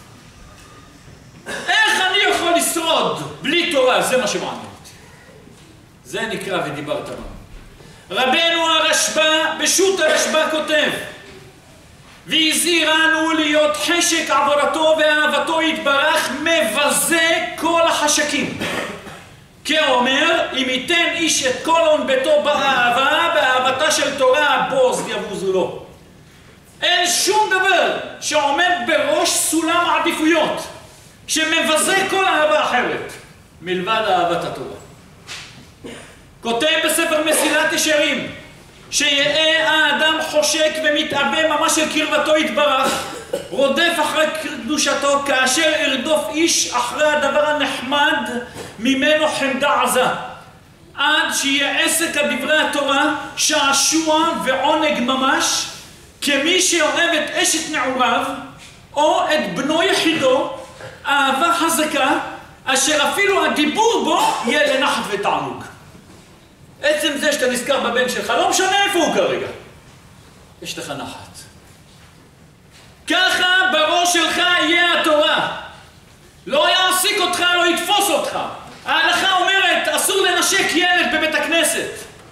איך אני יכול לשרוד בלי תורה? זה מה שמעניין אותי. זה נקרא ודיברת בם. רבנו הרשב"א, בשו"ת הרשב"א כותב, והזהירנו להיות חשק עבודתו ואהבתו יתברך מבזה כל החשקים. כאומר, אם ייתן איש את כל הון ביתו באהבה, באהבתה של תורה בוז יבוזו לו. אין שום דבר שעומד בראש סולם העדיפויות שמבזה כל אהבה אחרת מלבד אהבת התורה. כותב בספר מסילת ישרים, שיהיה האדם חושק ומתאבא ממש של קרבתו יתברך, רודף אחרי קדושתו, כאשר ירדוף איש אחרי הדבר הנחמד ממנו חמדה עזה, עד שיהיה עסק על דברי התורה שעשוע ועונג ממש, כמי שאוהב את אשת נעוריו או את בנו יחידו, אהבה חזקה, אשר אפילו הדיבור בו יהיה לנחת ותענוג. עצם זה שאתה נזכר בבן שלך, לא משנה איפה הוא כרגע, יש לך נחת. ככה בראש שלך יהיה התורה. לא יעסיק אותך, לא יתפוס אותך. ההלכה אומרת, אסור לנשק ילד בבית הכנסת.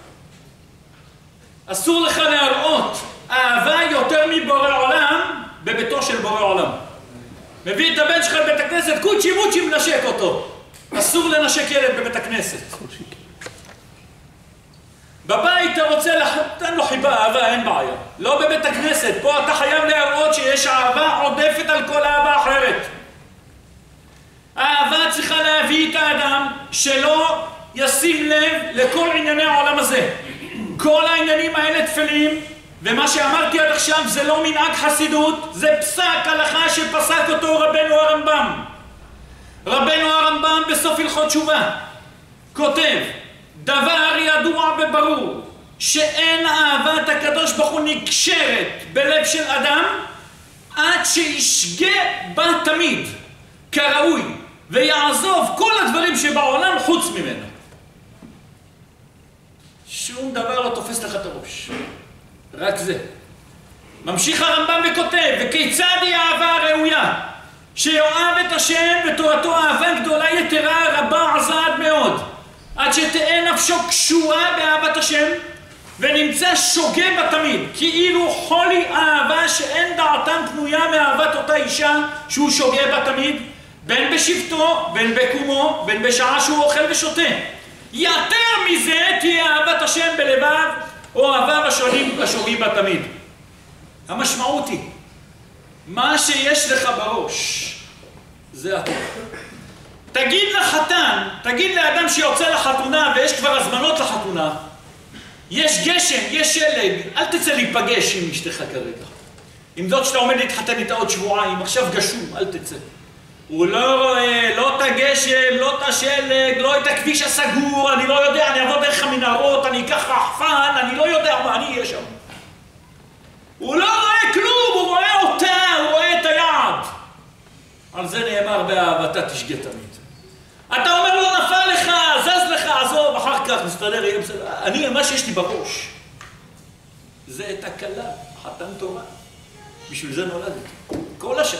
אסור לך להראות אהבה יותר מבורא עולם בביתו של בורא עולם. מביא את הבן שלך לבית הכנסת, קוצ'י מוצ'י מנשק אותו. אסור לנשק ילד בבית הכנסת. בבית אתה רוצה תן לו חיבה, אהבה, אין בעיה. לא בבית הכנסת, פה אתה חייב להראות שיש אהבה עודפת על כל אהבה אחרת. האהבה צריכה להביא את האדם שלא ישים לב לכל ענייני העולם הזה. כל העניינים האלה תפלים, ומה שאמרתי עד עכשיו זה לא מנהג חסידות, זה פסק הלכה שפסק אותו רבנו הרמב"ם. רבנו הרמב"ם בסוף הלכות תשובה כותב, דבר ידוע וברור שאין אהבת הקדוש ברוך הוא נקשרת בלב של אדם עד שישגה בה תמיד כראוי ויעזוב כל הדברים שבעולם חוץ ממנו. שום דבר לא תופס לך את הראש, רק זה. ממשיך הרמב"ם וכותב, וכיצד היא האהבה הראויה? שיאהב את השם ותורתו אהבה גדולה יתרה רבה עזה עד מאוד, עד שתהא נפשו קשורה באהבת השם ונמצא שוגה בתמיד, כאילו חולי אהבה שאין דעתם פנויה מאהבת אותה אישה שהוא שוגה בתמיד, בין בשבתו, בין בקומו, בין בשעה שהוא אוכל ושותה. יותר מזה תהיה אהבת השם בלבב או אהבה השוגים בתמיד. המשמעות היא, מה שיש לך בראש זה אתה. תגיד לחתן, תגיד לאדם שיוצא לחתונה ויש כבר הזמנות לחתונה, יש גשם, יש שלג, אל תצא להיפגש עם אשתך כרגע. עם זאת שאתה עומד להתחתן איתה עוד שבועיים, עכשיו גשום, אל תצא. הוא לא רואה, לא את הגשם, לא את השלג, לא את הכביש הסגור, אני לא יודע, אני אעבור דרך המנהרות, אני אקח רחפן, אני לא יודע מה, אני אהיה שם. הוא לא רואה כלום, הוא רואה אותה, הוא רואה את היעד. על זה נאמר באהבתה תשגה תמיד. אתה אומר לו נפל לך, זז לך, עזוב, אחר כך נסתדר, יהיה בסדר. אני, מה שיש לי בראש, זה את הכלה, חתן תורה. בשביל זה נולדתי, כל השנה.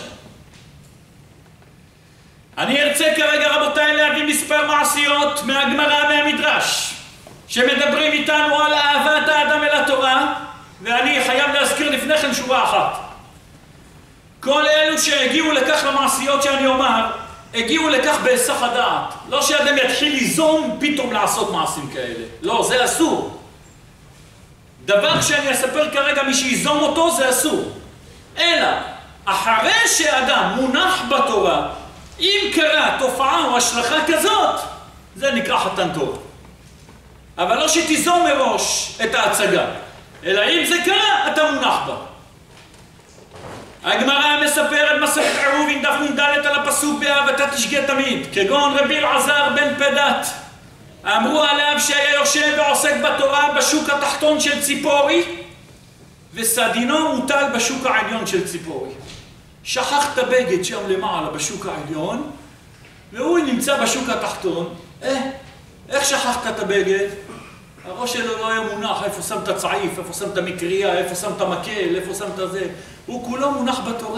אני ארצה כרגע רבותיי להביא מספר מעשיות מהגמרא מהמדרש שמדברים איתנו על אהבת האדם אל התורה, ואני חייב להזכיר לפני כן שורה אחת. כל אלו שהגיעו לכך למעשיות שאני אומר, הגיעו לכך בהיסח הדעת. לא שאדם יתחיל ליזום פתאום לעשות מעשים כאלה. לא, זה אסור. דבר שאני אספר כרגע מי שיזום אותו זה אסור. אלא, אחרי שאדם מונח בתורה, אם קרה תופעה או השלכה כזאת, זה נקרא חתן תורה. אבל לא שתיזום מראש את ההצגה, אלא אם זה קרה, אתה מונח בה. הגמרא מספרת מסכת עירובין דף נ"ד על הפסוק באהבתה תשגה תמיד, כגון רבי אלעזר בן פדת. אמרו עליו שהיה יושב ועוסק בתורה בשוק התחתון של ציפורי, וסדינו מוטל בשוק העליון של ציפורי. שכח את הבגד שם למעלה בשוק העליון, והוא נמצא בשוק התחתון. איך שכחת את הבגד? הראש שלו לא היה מונח, איפה שם את הצעיף, איפה שם את המטריה, איפה שם את המקל, איפה שם את זה. הוא כולו מונח בתורה.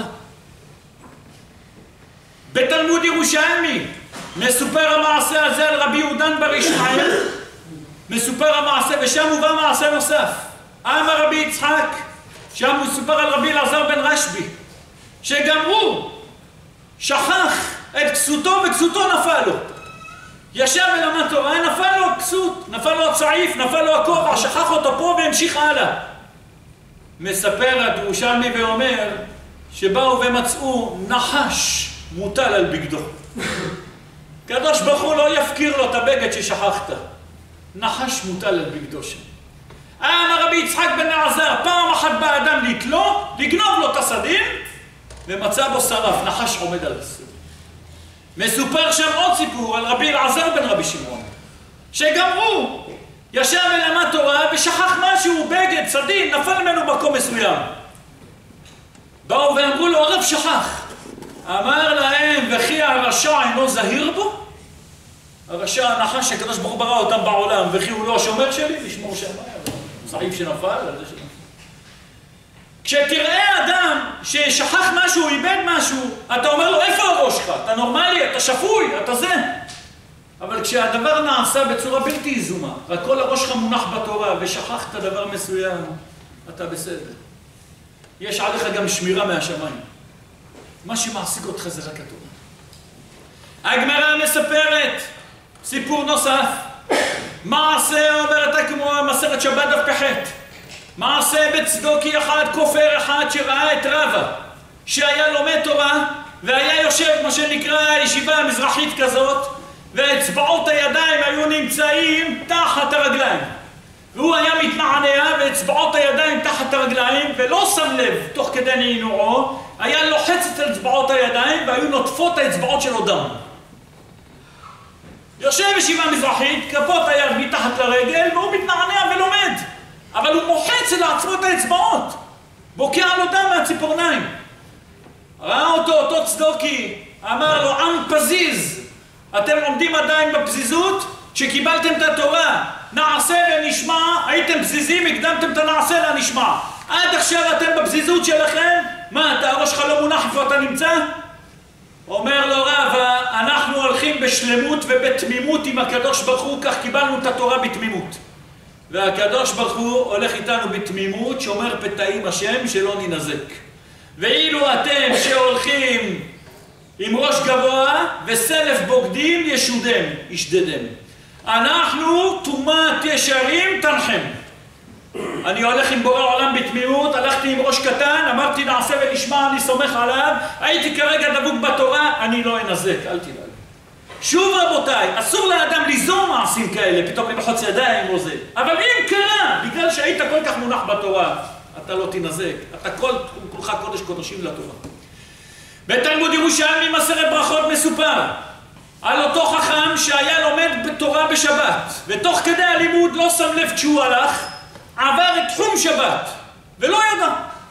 בתלמוד ירושלמי מסופר המעשה הזה על רבי יהודן בר ישמעאל, מסופר המעשה, ושם הובא מעשה נוסף. אמר רבי יצחק, שם מסופר על רבי אלעזר בן רשב"י, שגם הוא שכח את כסותו וכסותו נפל לו. ישב ולמד תורה, נפל לו כסות, נפל לו הצעיף, נפל לו הכובע, שכח אותו פה והמשיך הלאה. מספר הירושלמי ואומר שבאו ומצאו נחש מוטל על בגדו. הקדוש ברוך הוא לא יפקיר לו את הבגד ששכחת. נחש מוטל על בגדו שם. אמר רבי יצחק בן אלעזר, פעם אחת בא אדם לתלו, לגנוב לו את הסדין, ומצא בו שרף, נחש עומד על הסדין. מסופר שם עוד סיפור על רבי אלעזר בן רבי שמעון, שגם הוא ישב ולמד תורה ושכח משהו, בגד, סדין, נפל ממנו מקום מסוים. באו ואמרו לו, הרב שכח. אמר להם, וכי הרשע אינו זהיר בו? הרשע הנחש שקדוש ברוך הוא ברא אותם בעולם, וכי הוא לא השומר שלי? לשמור שם, סעיף שנפל, על זה שנפל. כשתראה אדם ששכח משהו, איבד משהו, אתה אומר לו, איפה הראש שלך? אתה נורמלי, אתה שפוי, אתה זה. אבל כשהדבר נעשה בצורה בלתי יזומה, רק כל הראש שלך מונח בתורה ושכחת דבר מסוים, אתה בסדר. יש עליך גם שמירה מהשמיים. מה שמעסיק אותך זה רק התורה. הגמרא מספרת סיפור נוסף. מעשה אומרת כמו מסרת שבת דף פ"ח. מעשה בצדוקי אחד, כופר אחד שראה את רבא, שהיה לומד תורה והיה יושב מה שנקרא ישיבה מזרחית כזאת, ואצבעות הידיים היו נמצאים תחת הרגליים, והוא היה מתנענע ואצבעות הידיים תחת הרגליים, ולא שם לב תוך כדי נענועו, היה לוחץ את אצבעות הידיים והיו נוטפות האצבעות שלו דם. יושב ישיבה מזרחית, כפות היד מתחת לרגל, והוא מתנענע ולומד, אבל הוא מוחץ לעצמו את האצבעות, בוקע לו דם מהציפורניים. ראה אותו צדוקי, אמר לו, עם פזיז, אתם עומדים עדיין בפזיזות? שקיבלתם את התורה, נעשה ונשמע, הייתם פזיזים, הקדמתם את הנעשה לנשמע. עד עכשיו אתם בפזיזות שלכם? מה, אתה הראש שלך לא מונח איפה אתה נמצא? אומר לו רבא, אנחנו הולכים בשלמות ובתמימות עם הקדוש ברוך הוא, כך קיבלנו את התורה בתמימות. והקדוש ברוך הוא הולך איתנו בתמימות, שומר פתאים השם שלא ננזק. ואילו אתם שהולכים עם ראש גבוה וסלף בוגדים ישודם, ישדדם. אנחנו תומת ישרים תנחם. אני הולך עם בורא עולם בתמימות, הלכתי עם ראש קטן, אמרתי נעשה ונשמע, אני סומך עליו, הייתי כרגע דבוק בתורה, אני לא אנזק, אל תדאג. שוב רבותיי, אסור לאדם ליזום מעשים כאלה, פתאום למחוץ ידיים או זה. אבל אם קרה, בגלל שהיית כל כך מונח בתורה, אתה לא תנזק, אתה כולך קודש קודשים לתורה. בתלמוד ירושלמי מסרת ברכות מסופר על אותו חכם שהיה לומד בתורה בשבת, ותוך כדי הלימוד לא שם לב כשהוא הלך, עבר את תחום שבת ולא ידע,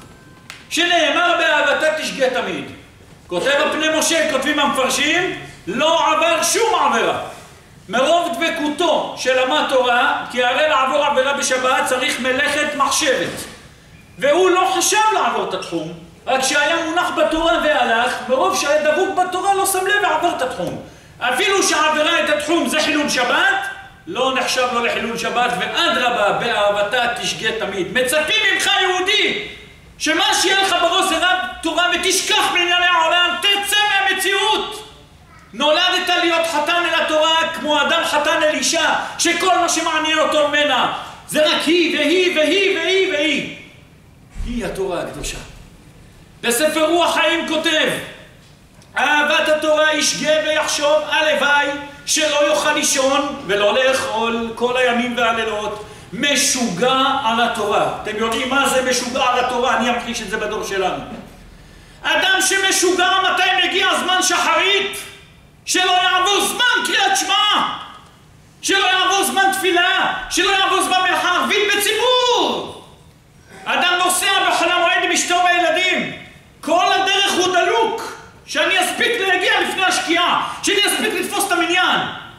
שנאמר באהבתה תשגה תמיד. כותב הפני משה, כותבים המפרשים, לא עבר שום עבירה מרוב דבקותו שלמד תורה, כי הרי לעבור עבירה בשבת צריך מלאכת מחשבת, והוא לא חשב לעבור את התחום, רק שהיה מונח בתורה והלך, מרוב שהיה דבוק בתורה לא שם לב ועבר את התחום. אפילו שעברה את התחום זה חילול שבת, לא נחשב לו לחילול שבת, ואדרבה באהבתה תשגה תמיד. מצפים ממך יהודי שמה שיהיה לך בראש זה רק תורה ותשכח מענייני העולם, תצא מהמציאות. נולדת להיות חתן אל התורה כמו אדם חתן אל אישה, שכל מה שמעניין אותו ממנה זה רק היא והיא והיא והיא והיא. היא התורה הקדושה. בספר רוח חיים כותב, אהבת התורה ישגה ויחשוב, הלוואי שלא יוכל לישון ולא לאכול כל הימים והלילות, משוגע על התורה. אתם יודעים מה זה משוגע על התורה? אני אמחיש את זה בדור שלנו. אדם שמשוגע מתי מגיע זמן שחרית, שלא יעבור זמן קריאת שמע, שלא יעבור זמן תפילה, שלא יעבור זמן מלאכה ערבית בציבור. אדם נוסע בחול המועד עם אשתו וילדים, כל הדרך הוא דלוק, שאני אספיק להגיע לפני השקיעה, שאני אספיק לתפוס את המניין.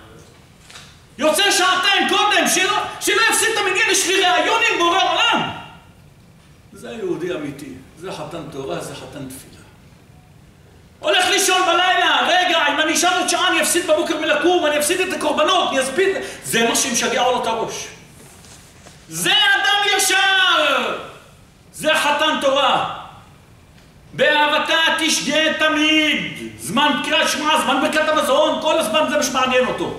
יוצא שעתיים קודם, שלא יפסיד את המניין, יש לי רעיון עם בורא עולם. זה יהודי אמיתי, זה חתן תורה, זה חתן תפילה. הולך לישון בלילה, רגע, אם אני אשאר עוד שעה, אני אפסיד בבוקר מלקום, אני אפסיד את הקורבנות, אני אספיד, זה מה שמשגע לו את הראש. זה אדם ישר, זה חתן תורה. באהבתה תשגה תמיד, זמן קריאת שמע, זמן ברכת המזון, כל הזמן זה מה שמעניין אותו.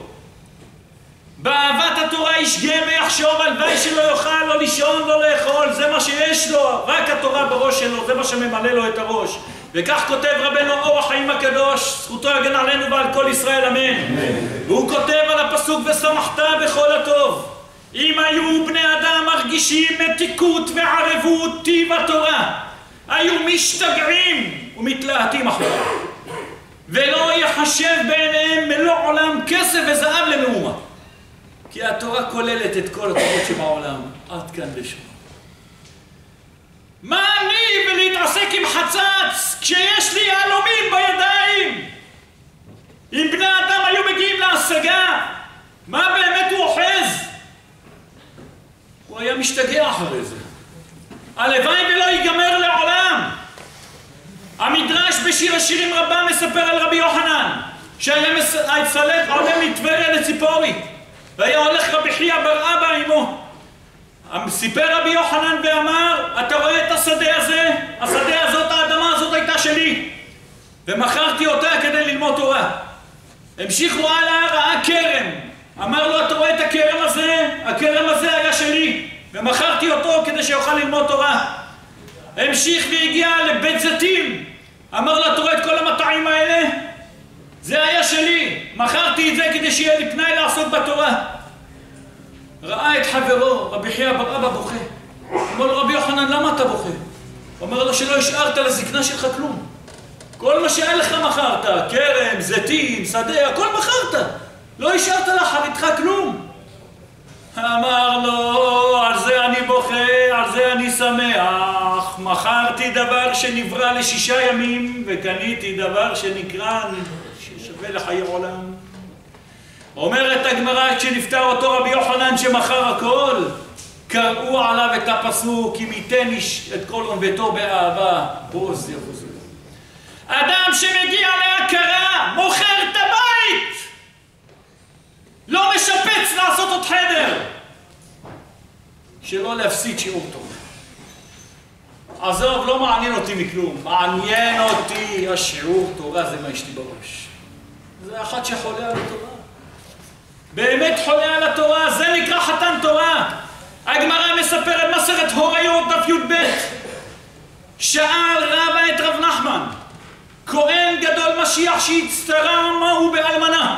באהבת התורה ישגה ויחשוב, הלוואי שלא יאכל, לא לישון, לא לאכול, זה מה שיש לו, רק התורה בראש שלו, זה מה שממלא לו את הראש. וכך כותב רבנו אור החיים הקדוש, זכותו יגן עלינו ועל כל ישראל, אמן. והוא כותב על הפסוק ושמחת בכל הטוב. אם היו בני אדם מרגישים מתיקות וערבות טיב התורה, היו משתגעים ומתלהטים אחריו, ולא יחשב בעיניהם מלוא עולם כסף וזהב למאומה, כי התורה כוללת את כל התורות שבעולם. עד כאן לשם. מה אני ולהתעסק עם חצץ כשיש לי יהלומים בידיים? אם בני אדם היו מגיעים להשגה, מה באמת הוא אוחז? הוא היה משתגע אחרי זה. הלוואי ולא ייגמר לעולם. המדרש בשיר השירים רבה מספר על רבי יוחנן שהיה מצטלק עולה מטבריה לציפורי והיה הולך רבי חייא בר אבא עמו. סיפר רבי יוחנן ואמר, אתה רואה את השדה הזה? השדה הזאת, האדמה הזאת הייתה שלי ומכרתי אותה כדי ללמוד תורה. המשיכו הלאה, ראה כרם, אמר לו, אתה רואה את הכרם הזה? הכרם הזה היה שלי ומכרתי אותו כדי שיוכל ללמוד תורה. המשיך והגיע לבית זיתים, אמר לו, אתה רואה את כל המטעים האלה? זה היה שלי, מכרתי את זה כדי שיהיה לי פנאי לעסוק בתורה. ראה את חברו, רבי חייא בר אבא בוכה. אמר לו, רבי יוחנן, למה אתה בוכה? אומר לו, שלא השארת לזקנה שלך כלום. כל מה שהיה לך מכרת, כרם, זיתים, שדה, הכל מכרת. לא השארת לאחריתך כלום. אמר לו, על זה אני בוכה, על זה אני שמח. מכרתי דבר שנברא ל6 ימים, וקניתי דבר שנקרא, ששווה לחיי עולם. אומרת הגמרא, כשנפטר אותו רבי יוחנן שמכר הכל, קראו עליו את הפסוק, אם ייתן איש את כל עון ביתו באהבה, בוז יחוזו. אדם שמגיע להכרה, מוכר את הבית, לא משפץ לעשות עוד חדר, שלא להפסיד שיעור טוב. עזוב, לא מעניין אותי מכלום, מעניין אותי השיעור תורה, זה מה יש לי בראש. זה אחד שחולה על התורה, באמת חולה על התורה, זה נקרא חתן תורה. הגמרא מספרת מסכת הוריות דף י"ב, שאל רבא את רב נחמן, כהן גדול משיח שהצטרה מהו באלמנה.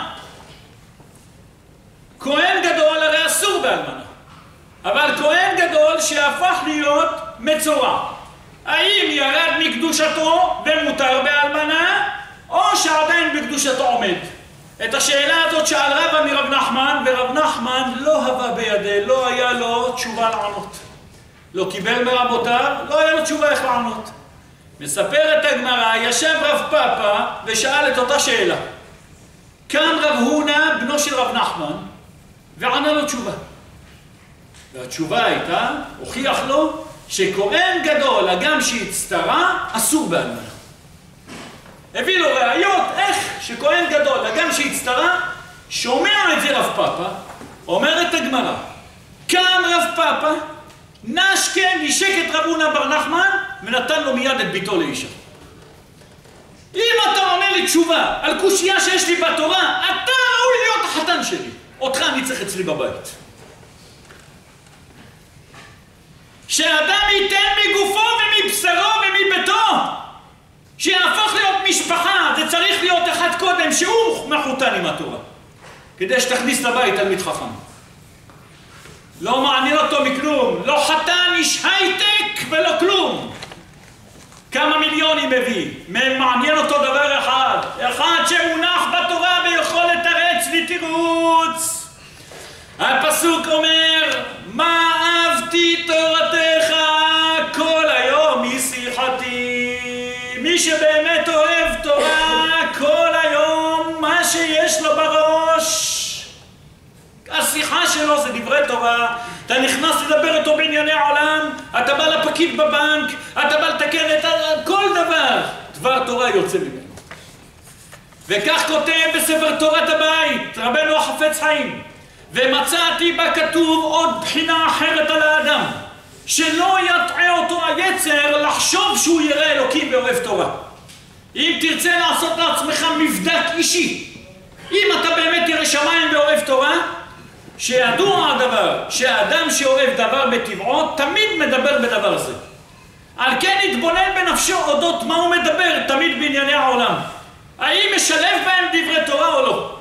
כהן גדול הרי אסור באלמנה, אבל כהן גדול שהפך להיות מצורע, האם ירד מקדושתו ומותר באלמנה, או שעדיין בקדושתו עומד? את השאלה הזאת שאל רבא מרב נחמן, ורב נחמן לא הווה בידי, לא היה לו תשובה לענות. לא קיבל מרבותיו, לא היה לו תשובה איך לענות. מספרת הגמרא, ישב רב פאפא ושאל את אותה שאלה. קם רב הונא, בנו של רב נחמן, וענה לו תשובה. והתשובה הייתה, הוכיח לו, שכהן גדול, הגם שהצטרה, אסור באלמנה. הביא לו ראיות איך שכהן גדול, הגם שהצטרה, שומע את זה רב פאפא, אומרת הגמרא, קם רב פאפא, נשקה נשק את רב הונא בר נחמן, ונתן לו מיד את ביתו לאישה. אם אתה עונה לי תשובה על קושייה שיש לי בתורה, אתה ראוי להיות החתן שלי. אותך אני צריך אצלי בבית. שאדם ייתן מגופו ומבשרו ומביתו, שיהפוך להיות משפחה, זה צריך להיות אחד קודם שהוא מחותן עם התורה, כדי שתכניס לבית תלמיד חכם. לא מעניין אותו מכלום, לא חתן איש הייטק ולא כלום. כמה מיליונים מביא, מעניין אותו דבר אחד, אחד שמונח בתורה ויכול לתרץ לי תירוץ. הפסוק אומר, מה אהבתי תורתך כל היום משיחתי. מי שבאמת אוהב תורה כל היום, מה שיש לו בראש, השיחה שלו זה דברי תורה. אתה נכנס לדבר איתו בענייני העולם, אתה בא לפקיד בבנק, אתה בא לתקן את כל דבר, דבר תורה יוצא ממנו. וכך כותב בספר תורת הבית רבנו החפץ חיים, ומצאתי בה כתוב עוד בחינה אחרת על האדם, שלא יטעה אותו היצר לחשוב שהוא ירא אלוקים ואוהב תורה. אם תרצה לעשות לעצמך מבדק אישי, אם אתה באמת ירא שמיים ואוהב תורה, שידוע הדבר, שהאדם שאוהב דבר בטבעו תמיד מדבר בדבר זה. על כן יתבונן בנפשו אודות מה הוא מדבר תמיד בענייני העולם, האם משלב בהם דברי תורה או לא.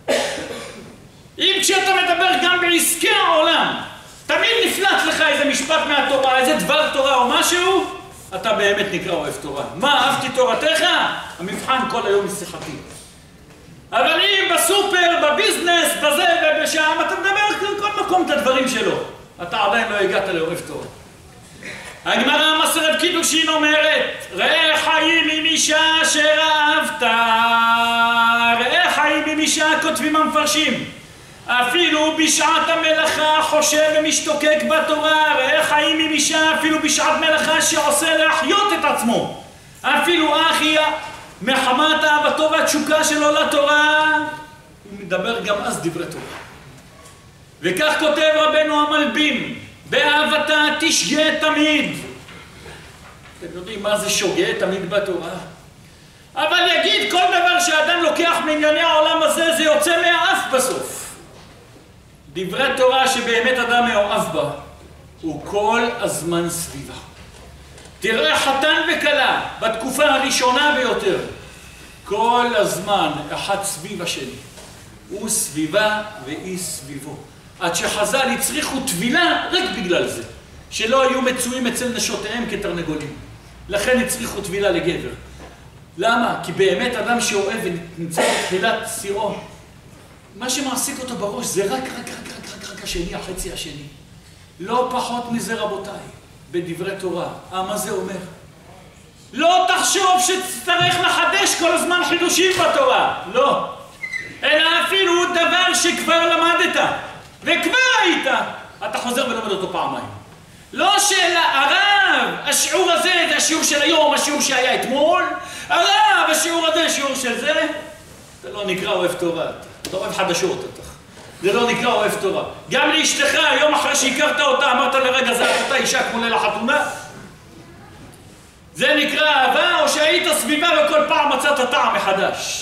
אם כשאתה מדבר גם בעסקי העולם תמיד נפלט לך איזה משפט מהתורה, איזה דבר תורה או משהו, אתה באמת נקרא אוהב תורה. מה אהבתי תורתך? המבחן כל היום משיחתי. אבל אם בסופר, בביזנס, בזה ובשם, אתה מדבר כל מקום את הדברים שלו, אתה עדיין לא הגעת לאוהב תורה. הגמרא מסכת קידושין אומרת, ראה חיים עם אישה אשר אהבת. ראה חיים עם אישה, כותבים המפרשים, אפילו בשעת המלאכה חושב ומשתוקק בתורה, ראה חיים עם אישה אפילו בשעת מלאכה שעושה להחיות את עצמו. אפילו אחיה מחמת אהבתו והתשוקה שלו לתורה, הוא מדבר גם אז דברי תורה. וכך כותב רבנו המלבים, באהבתה תשגה תמיד. אתם יודעים מה זה שוגה תמיד בתורה? אבל יגיד כל דבר שאדם לוקח מענייני העולם הזה, זה יוצא מהאף בסוף. דברי תורה שבאמת אדם מאוהב בה, הוא כל הזמן סביבה. תראה חתן וכלה בתקופה הראשונה ביותר, כל הזמן אחד סביב השני. הוא סביבה והיא סביבו. עד שחז"ל הצריכו טבילה רק בגלל זה, שלא היו מצויים אצל נשותיהם כתרנגולים. לכן הצריכו טבילה לגבר. למה? כי באמת אדם שאוהב ונמצא בתחילת סירו, מה שמעסיק אותו בראש זה רק השני, החצי השני. לא פחות מזה רבותיי, בדברי תורה. מה זה אומר? לא תחשוב שתצטרך לחדש כל הזמן חידושים בתורה. לא. אלא אפילו דבר שכבר למדת וכבר היית, אתה חוזר ולומד אותו פעמיים. לא שאלה, הרב, השיעור הזה זה השיעור של היום, השיעור שהיה אתמול, הרב, השיעור הזה, השיעור של זה, זה לא נקרא אוהב תורה, אתה אוהב חדשות, זה לא נקרא אוהב תורה. גם לאשתך, היום אחרי שהכרת אותה, אמרת לרגע זה, אותה אישה כמו ליל החתונה, זה נקרא אהבה, או שהיית סביבה וכל פעם מצאת טעם מחדש.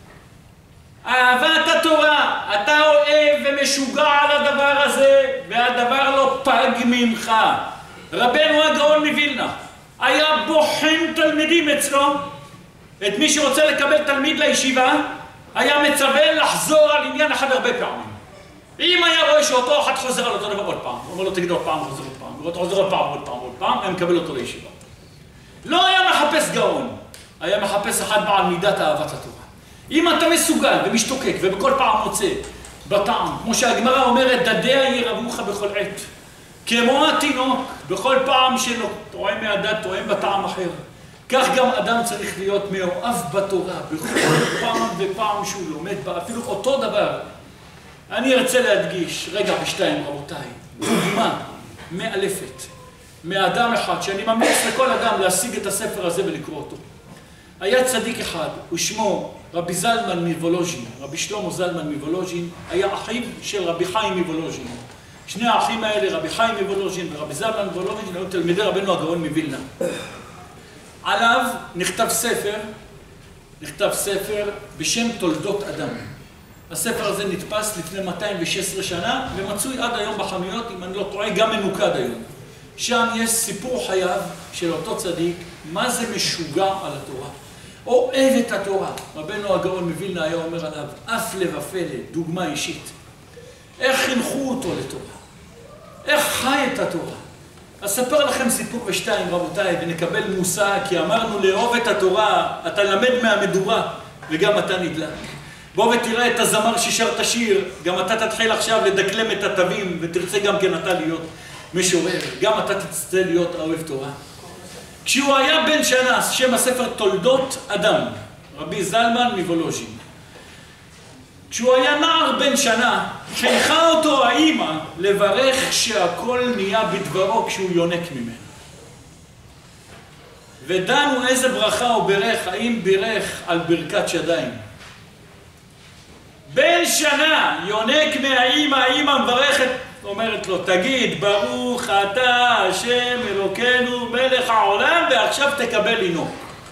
אהבת התורה, אתה אוהב ומשוגע על הדבר הזה, והדבר לא פג ממך. רבנו הגאון מווילנה היה בוחן תלמידים אצלו, את מי שרוצה לקבל תלמיד לישיבה, היה מצווה לחזור על עניין אחד הרבה פעמים. אם היה רואה שאותו אחד חוזר על אותו דבר עוד פעם, הוא אומר לו תגיד עוד פעם, חוזר עוד פעם, הוא חוזר עוד פעם, היה מקבל אותו לישיבה. לא היה מחפש גאון, היה מחפש אחד בעל מידת אהבת התורה. אם אתה מסוגל ומשתוקק ובכל פעם מוצא בטעם, כמו שהגמרא אומרת, דדיה ירבוך בכל עת, כמו התינוק, בכל פעם שלו טועם מהדת, טועם בטעם אחר. כך גם אדם צריך להיות מאוהב בתורה, בכל פעם ופעם שהוא לומד בה, אפילו אותו דבר. אני ארצה להדגיש, רגע ושתיים רבותיי, דוגמה מאלפת, מאדם אחד, שאני ממליץ לכל אדם להשיג את הספר הזה ולקרוא אותו. היה צדיק אחד, ושמו רבי זלמן מוולוז'ין, רבי שלמה זלמן מוולוז'ין, היה אחיו של רבי חיים מוולוז'ין. שני האחים האלה, רבי חיים מוולוז'ין ורבי זלמן מוולוז'ין, היו תלמידי רבנו הגאון מווילנה. עליו נכתב ספר בשם תולדות אדם. הספר הזה נתפס לפני 216 שנה, ומצוי עד היום בחנויות, אם אני לא טועה, גם מנוקד היום. שם יש סיפור חייו של אותו צדיק, מה זה משוגע על התורה. אוהב את התורה. רבנו הגאון מווילנה היה אומר עליו, הפלא ופלא, דוגמה אישית. איך חינכו אותו לתורה? איך חי את התורה? אספר לכם סיפור ושתיים רבותיי, ונקבל מושג, כי אמרנו לאהוב את התורה, אתה למד מהמדורה, וגם אתה נדלק. בוא ותראה את הזמר ששר את השיר, גם אתה תתחיל עכשיו לדקלם את התווים, ותרצה גם כן אתה להיות משורר, גם אתה תצטה להיות אוהב תורה. כשהוא היה בן שנה, שם הספר תולדות אדם, רבי זלמן מוולוז'ין. כשהוא היה נער בן שנה, חינכה אותו האמא לברך שהכל נהיה בדברו כשהוא יונק ממנו. ודנו איזה ברכה הוא ברך, האם בירך על ברכת ידיים. בן שנה יונק מהאמא, האמא מברכת, אומרת לו, תגיד, ברוך אתה השם אלוקינו מלך העולם, ועכשיו תקבל לינוק.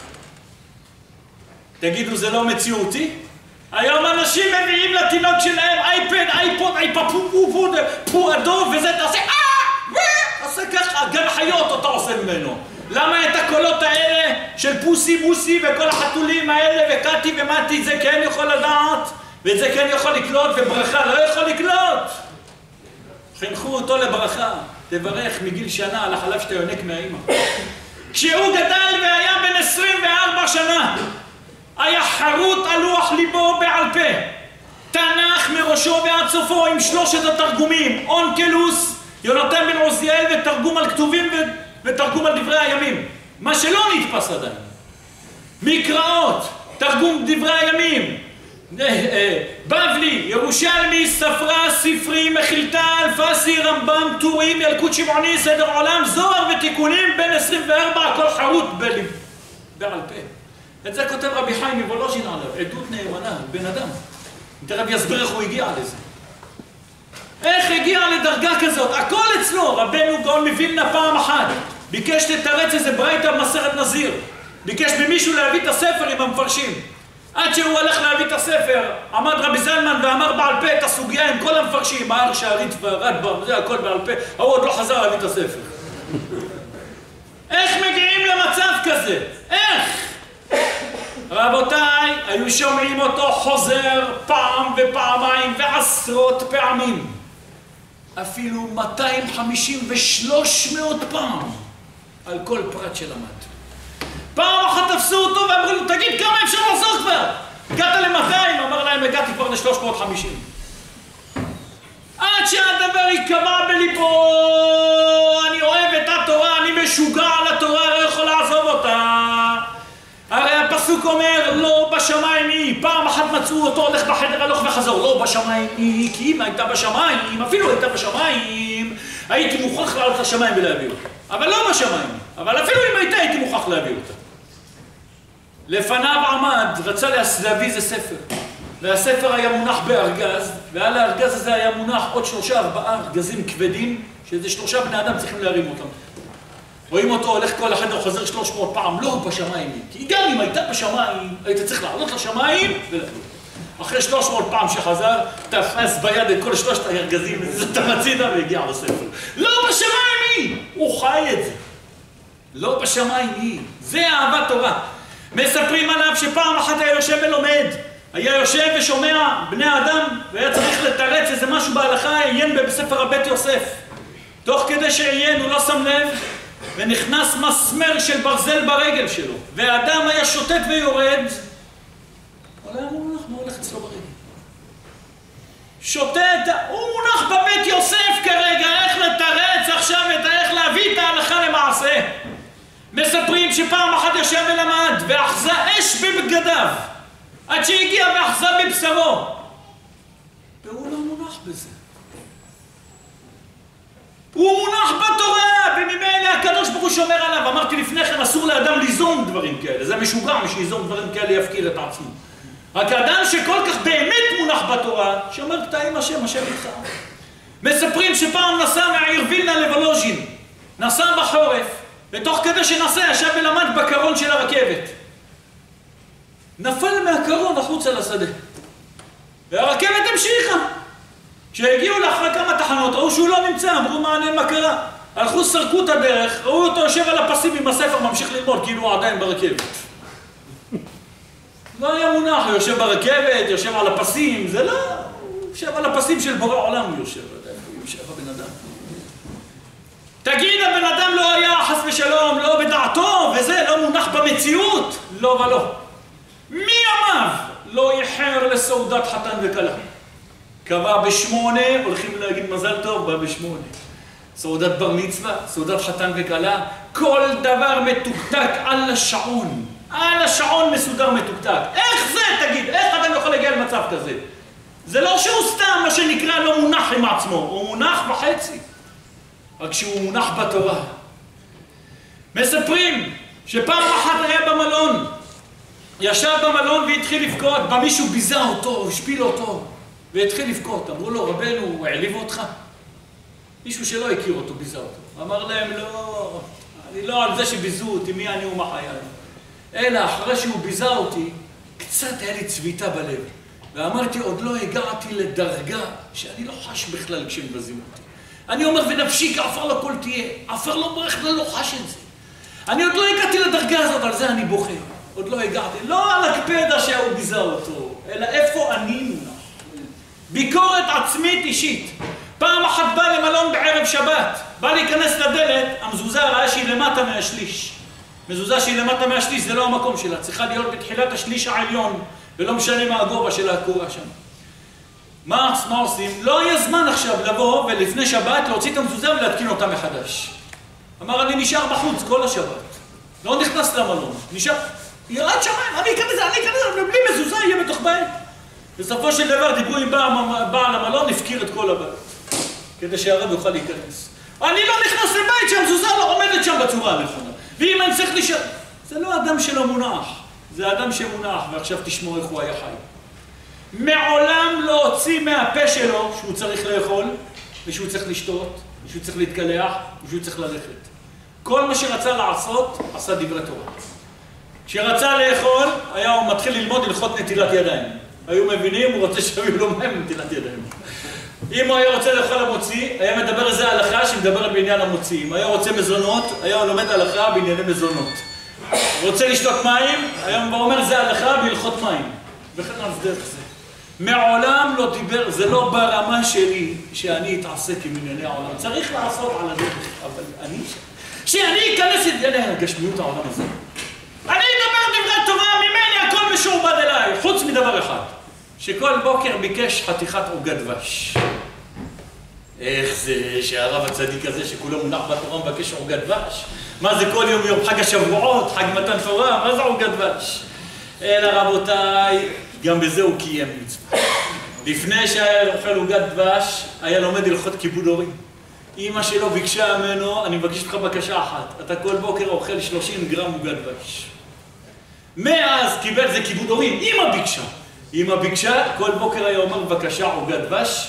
תגידו, זה לא מציאותי? היום אנשים מביאים לתינוק שלהם אייפד, אייפוד, אייפפוד, פועדו, וזה תעשה, עושה ככה, גן חיות אתה עושה ממנו. למה את הקולות האלה של פוסי מוסי וכל החתולים האלה וקטי ומתי, זה כן יכול לדעת, ואת זה כן יכול לקלוט, וברכה לא יכול לקלוט. חינכו אותו לברכה, תברך מגיל שנה על החלב שאתה יונק מהאמא. כשהוא גדל והיה בן 24 שנה, היה חרוט על לוח ליבו בעל פה. תנ"ך מראשו ועד סופו עם 3 התרגומים, אונקלוס, יונתן בן עוזיאל ותרגום על כתובים ותרגום על דברי הימים. מה שלא נתפס עדיין. מקראות, תרגום דברי הימים, בבלי, ירושלמי, ספרה, ספרי, מחילתא, אלפסי, רמב"ם, טורים, ילקוט שמעוני, סדר עולם, זוהר ותיקונים, בין 24, הכל חרוט בעל פה. את זה כותב רבי חיים מוולוז'ין עליו, עדות נאמנה, בן אדם. תראה ויסביר איך הוא הגיע לזה. איך הגיע לדרגה כזאת? הכל אצלו. רבנו גאון מווילנה פעם אחת ביקש לתרץ איזה ברייתא במסכת נזיר. ביקש ממישהו להביא את הספר עם המפרשים. עד שהוא הלך להביא את הספר, עמד רבי זלמן ואמר בעל פה את הסוגיה עם כל המפרשים, ההר שערית והרדב"ם, זה הכל בעל פה, הוא עוד לא חזר להביא את הספר. איך מגיעים למצב כזה? איך? רבותיי, היו שומעים אותו חוזר פעם ופעמיים ועשרות פעמים. אפילו 250 ו300 פעם על כל פרט שלמד. פעם אחת תפסו אותו ואמרו לו, תגיד כמה אפשר לחזור כבר? הגעת ל200, אמר להם, הגעתי כבר ל350. עד שהדבר יקבע בליבו, אני אוהב את התורה, אני משוגע על התורה, לא יכול לעזוב אותה. הרי הפסוק אומר, לא בשמיים היא. פעם אחת מצאו אותו הולך בחדר הלוך וחזור, לא בשמיים היא, כי אם הייתה בשמיים, אפילו הייתה בשמיים, הייתי מוכרח לעלות לשמיים ולהביא אותה. אבל לא בשמיים, אבל אפילו אם הייתי מוכרח להביא אותה. לפניו עמד, רצה להביא איזה ספר. והספר היה מונח בארגז, ועל הארגז הזה היה מונח עוד 3-4 ארגזים כבדים, שזה 3 בני אדם צריכים להרים אותם. רואים אותו הולך כל החדר, חוזר 300 פעם, לא בשמיים. כי גם אם הייתה בשמיים, היית צריך לעלות לשמיים ולהביא. אחרי 300 פעם שחזר, תפס ביד את כל 3 הארגזים, זאת המצידה והגיע לספר. לא בשמיים היא! הוא חי את זה. לא בשמיים היא. זה אהבת תורה. מספרים עליו שפעם אחת היה יושב ולומד. היה יושב ושומע בני אדם, והיה צריך לתרץ איזה משהו בהלכה, עיין בספר הבית יוסף. תוך כדי שעיין הוא לא שם לב, ונכנס מסמר של ברזל ברגל שלו. והאדם היה שוטט ויורד, אבל היה מונח, מה הולך אצלו ברגל? שוטט, הוא מונח בבית יוסף כרגע, איך לתרץ עכשיו איך להביא את ההלכה למעשה. מספרים שפעם אחת יושב ולמד, ואחזה אש בבגדיו, עד שהגיע ואחזה בבשרו. והוא לא מונח בזה. הוא מונח בתורה, וממילא הקדוש ברוך הוא שומר עליו. אמרתי לפני כן, אסור לאדם ליזום דברים כאלה. זה משוגע משיזום דברים כאלה יפקיר את עצמו. רק האדם שכל כך באמת מונח בתורה, שאומר קטעים השם, השם איתך. מספרים שפעם נסע מהעיר וילנה לוולוז'ין. נסע בחורף, ותוך כדי שנסע ישב ולמד בקרון של הרכבת. נפל מהקרון החוצה לשדה. והרכבת המשיכה. כשהגיעו לאחרי כמה תחנות, ראו שהוא לא נמצא, אמרו מעניין מה קרה. הלכו, סרקו את הדרך, ראו אותו יושב על הפסים עם הספר, ממשיך ללמוד, כאילו הוא עדיין ברכבת. לא היה מונח, הוא יושב ברכבת, יושב על הפסים, זה לא... הוא יושב על הפסים של בורא עולם, הוא יושב, הוא יושב הבן אדם. תגיד, הבן אדם לא היה חס ושלום, לא בדעתו, וזה לא מונח במציאות, לא ולא. מי אמר? לא איחר לסעודת חתן וכלה. קבע ב8, הולכים להגיד מזל טוב, בא ב8. סעודת בר מצווה, סעודת חתן וכלה, כל דבר מתוקתק על השעון. על השעון מסודר מתוקתק. איך זה, תגיד? איך אדם יכול להגיע למצב כזה? זה לא שהוא סתם, מה שנקרא, לא מונח עם עצמו. הוא מונח בחצי. רק שהוא מונח בתורה. מספרים שפעם אחת היה במלון. ישב במלון והתחיל לבכות, בא מישהו ביזה אותו, השפיל אותו. והתחיל לבכות, אמרו לו, רבנו, הוא העליב אותך? מישהו שלא הכיר אותו, ביזה אותו. אמר להם, לא, אני לא על זה שביזו אותי, מי אני ומה חיי. אלא אחרי שהוא ביזה אותי, קצת היה לי צביטה בלב. ואמרתי, עוד לא הגעתי לדרגה שאני לא חש בכלל כשמבזים אותי. אני אומר, ונפשי כעפר לכל תהיה. עפר לא ברך, לא חש את זה. אני עוד לא הגעתי לדרגה הזאת, על זה אני בוכה. עוד לא הגעתי, לא על הקפדה שהוא ביזה אותו, אלא איפה אני מונח. ביקורת עצמית אישית. פעם אחת בא למלון בערב שבת, בא להיכנס לדלת, המזוזה ראה שהיא למטה מהשליש. מזוזה שהיא למטה מהשליש, זה לא המקום שלה, צריכה להיות בתחילת השליש העליון, ולא משנה מה הגובה של הקורה שם. מה עושים? לא היה זמן עכשיו לבוא ולפני שבת להוציא את המזוזה ולהתקין אותה מחדש. אמר, אני נשאר בחוץ כל השבת. לא נכנס למלון, נשאר, ירד שמיים, אני אכנס, ובלי מזוזה יהיה בתוך בית. בסופו של דבר דיברו עם בעל המלון, הפקיר את כל הבית, כדי שהרב יוכל להיכנס. אני לא נכנס לבית שהמזוזה לא עומדת שם בצורה הנכונה. ואם אני צריך לשאול, זה לא אדם שלא מונח, זה אדם שמונח, ועכשיו תשמעו איך הוא היה חי. מעולם לא הוציא מהפה שלו שהוא צריך לאכול, ושהוא צריך לשתות, ושהוא צריך להתקלח, ושהוא צריך ללכת. כל מה שרצה לעשות, עשה דברי תורה. כשרצה לאכול, היה הוא מתחיל ללמוד הלכות נטילת ידיים. היו מבינים, הוא רוצה שהיו לו מים נטילת ידיים. אם הוא היה רוצה לאכול המוציא, היה מדבר איזה הלכה שמדברת בעניין המוציא. אם היה רוצה מזונות, היה לומד הלכה בענייני מזונות. הוא רוצה לשתות מים, היה אומר זה הלכה בהלכות מים. וכן על דרך זה. מעולם לא דיבר, זה לא ברמה שלי שאני אתעסק עם ענייני העולם. צריך לעשות על הדרך, אבל שאני אכנס את ענייני הגשמיות העולם הזה. אני אדבר דברי תורה, ממני הכל משועבד אליי, חוץ מדבר אחד. שכל בוקר ביקש חתיכת עוגת דבש. איך זה שהרב הצדיק הזה שכולו מונח בתורה מבקש עוגת דבש? מה זה כל יום חג השבועות, חג מתן תורה, מה זה עוגת דבש? אלא רבותיי, גם בזה הוא קיים מצווה. לפני שהיה אוכל עוגת דבש, היה לומד הלכות כיבוד הורים. אמא שלו ביקשה ממנו, אני מבקש לך בקשה אחת, אתה כל בוקר אוכל 30 גרם עוגת דבש. מאז קיבל זה כיבוד הורים, אמא ביקשה, כל בוקר היה אומר בבקשה עוגת דבש,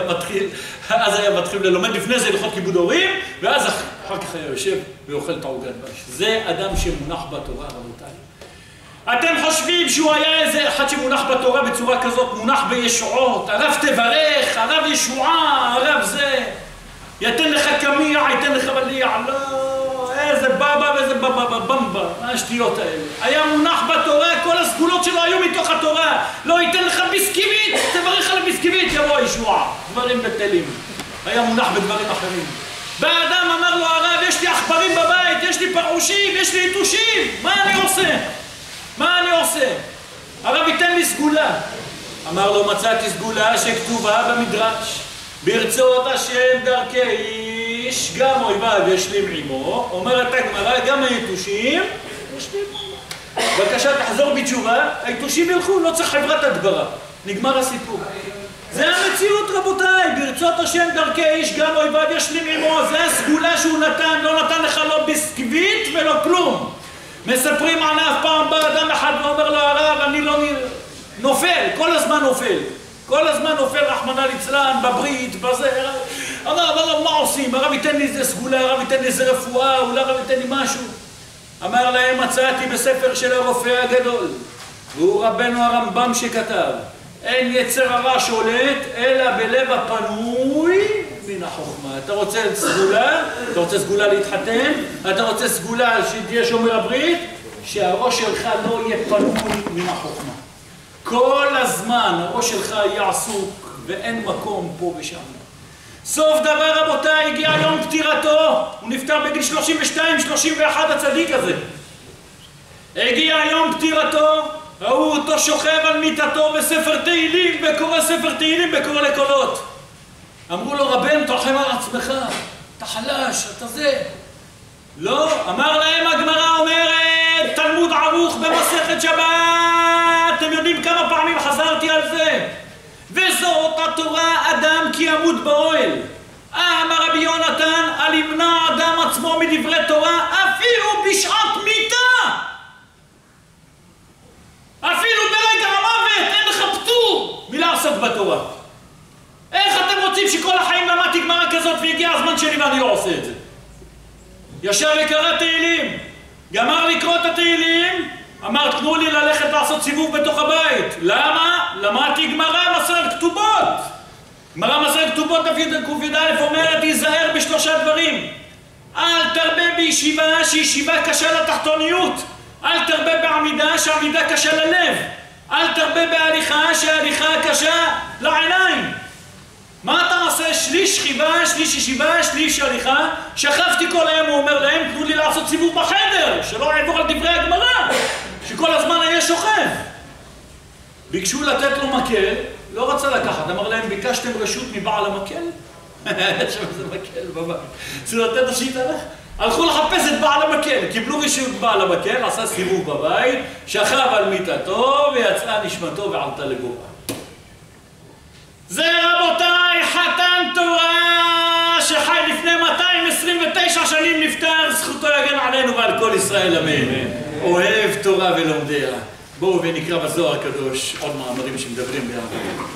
אז היה מתחיל ללמד לפני זה הלכות כיבוד הורים, ואז אחר כך היה יושב ואוכל את העוגת דבש. זה אדם שמונח בתורה, רבותיי. אתם חושבים שהוא היה איזה אחד שמונח בתורה בצורה כזאת, מונח בישועות, הרב תברך, הרב ישועה, הרב זה, יתן לך קמיע, יתן לך בליע, לא, איזה בבא ואיזה במבה, מה השטויות האלה. היה מונח בתורה, כל הסגולות שלו היו מתוך התורה, לא ייתן לך ביסקיבית, תברך על הביסקיבית, יבוא ישועה, דברים בטלים. היה מונח בדברים אחרים. והאדם אמר לו, הרב, יש לי עכברים בבית, יש לי פרעושים, יש לי יתושים, מה אני עושה? מה אני עושה? הרב ייתן לי סגולה. אמר לו, מצאתי סגולה שכתובה במדרש. ברצות השם דרכי איש, גם אויביו ישלים עמו. אומרת הגמרא, גם היתושים ישלים עמו. בבקשה, תחזור בתשובה, היתושים ילכו, לא צריך חברת הדברה. נגמר הסיפור. זה המציאות, רבותיי. ברצות השם דרכי איש, גם אויביו ישלים עמו. זה הסגולה שהוא נתן, לא נתן לך לא ביסקוויט ולא כלום. מספרים עליו פעם בא אדם אחד ואומר לו, הרב, אני לא נופל, כל הזמן נופל. כל הזמן נופל רחמנא ליצלן, בברית, בזה. הרב, מה עושים? הרב ייתן לי איזה סגולה, הרב ייתן לי איזה רפואה, אולי הרב ייתן לי משהו. אמר להם, מצאתי בספר של הרופא הגדול, והוא רבנו הרמב"ם שכתב, אין יצר הרע שולט, אלא בלב הפנוי מן החוכמה. אתה רוצה סגולה? אתה רוצה סגולה להתחתן? אתה רוצה סגולה שתהיה שומר הברית? שהראש שלך לא יהיה פנוי מן החוכמה. כל הזמן הראש שלך יהיה עסוק ואין מקום פה ושם. סוף דבר רבותיי, הגיע יום פטירתו, הוא נפטר בגיל 32-31 הצדיק הזה. הגיע יום פטירתו, ראו אותו שוכב על מיטתו בספר תהילים וקורא ספר תהילים בקורא לקולות. אמרו לו, רבן, תרחם על עצמך, אתה חלש, אתה זה. לא, אמר להם, הגמרא אומרת, תלמוד ערוך במסכת שבת, אתם יודעים כמה פעמים חזרתי על זה. וזאת התורה אדם כי ימות באוהל. אמר רבי יונתן, אל ימנע אדם עצמו מדברי תורה, אפילו בשעת מיתה. אפילו ברגע המוות אין לך פטור מלעסוק בתורה. איך אתם רוצים שכל החיים למדתי גמרא כזאת והגיע הזמן שלי ואני לא עושה את זה? ישר וקרא תהילים, גמר לקרוא את התהילים, אמר תנו לי ללכת לעשות סיבוב בתוך הבית. למה? למדתי גמרא מסכת כתובות. גמרא מסכת כתובות ק"א אומרת תיזהר בשלושה דברים. אל תרבה בישיבה שישיבה קשה לתחתוניות, אל תרבה בעמידה שעמידה קשה ללב, אל תרבה בהליכה שההליכה קשה לעיניים. מה אתה עושה? שליש שכיבה, שליש ישיבה, שליש הליכה. שכבתי כל היום, הוא אומר להם, תנו לי לעשות סיבוב בחדר, שלא יעבור על דברי הגמרא, שכל הזמן היה שוכב. ביקשו לתת לו מקל, לא רצה לקחת, אמר להם, ביקשתם רשות מבעל המקל? עכשיו זה מקל בבית. צריך לתת השיט עליך? הלכו לחפש את בעל המקל, קיבלו רשות בעל המקל, עשה סיבוב בבית, שכב על מיטתו ויצאה נשמתו ועלתה לגובה. זה רבותיי חתן תורה שחי לפני 229 שנים נפטר, זכותו יגן עלינו ועל כל ישראל אמן. אוהב תורה ולומדיה. בואו ונקרא בזוהר הקדוש עוד מאמרים שמדברים בעבר.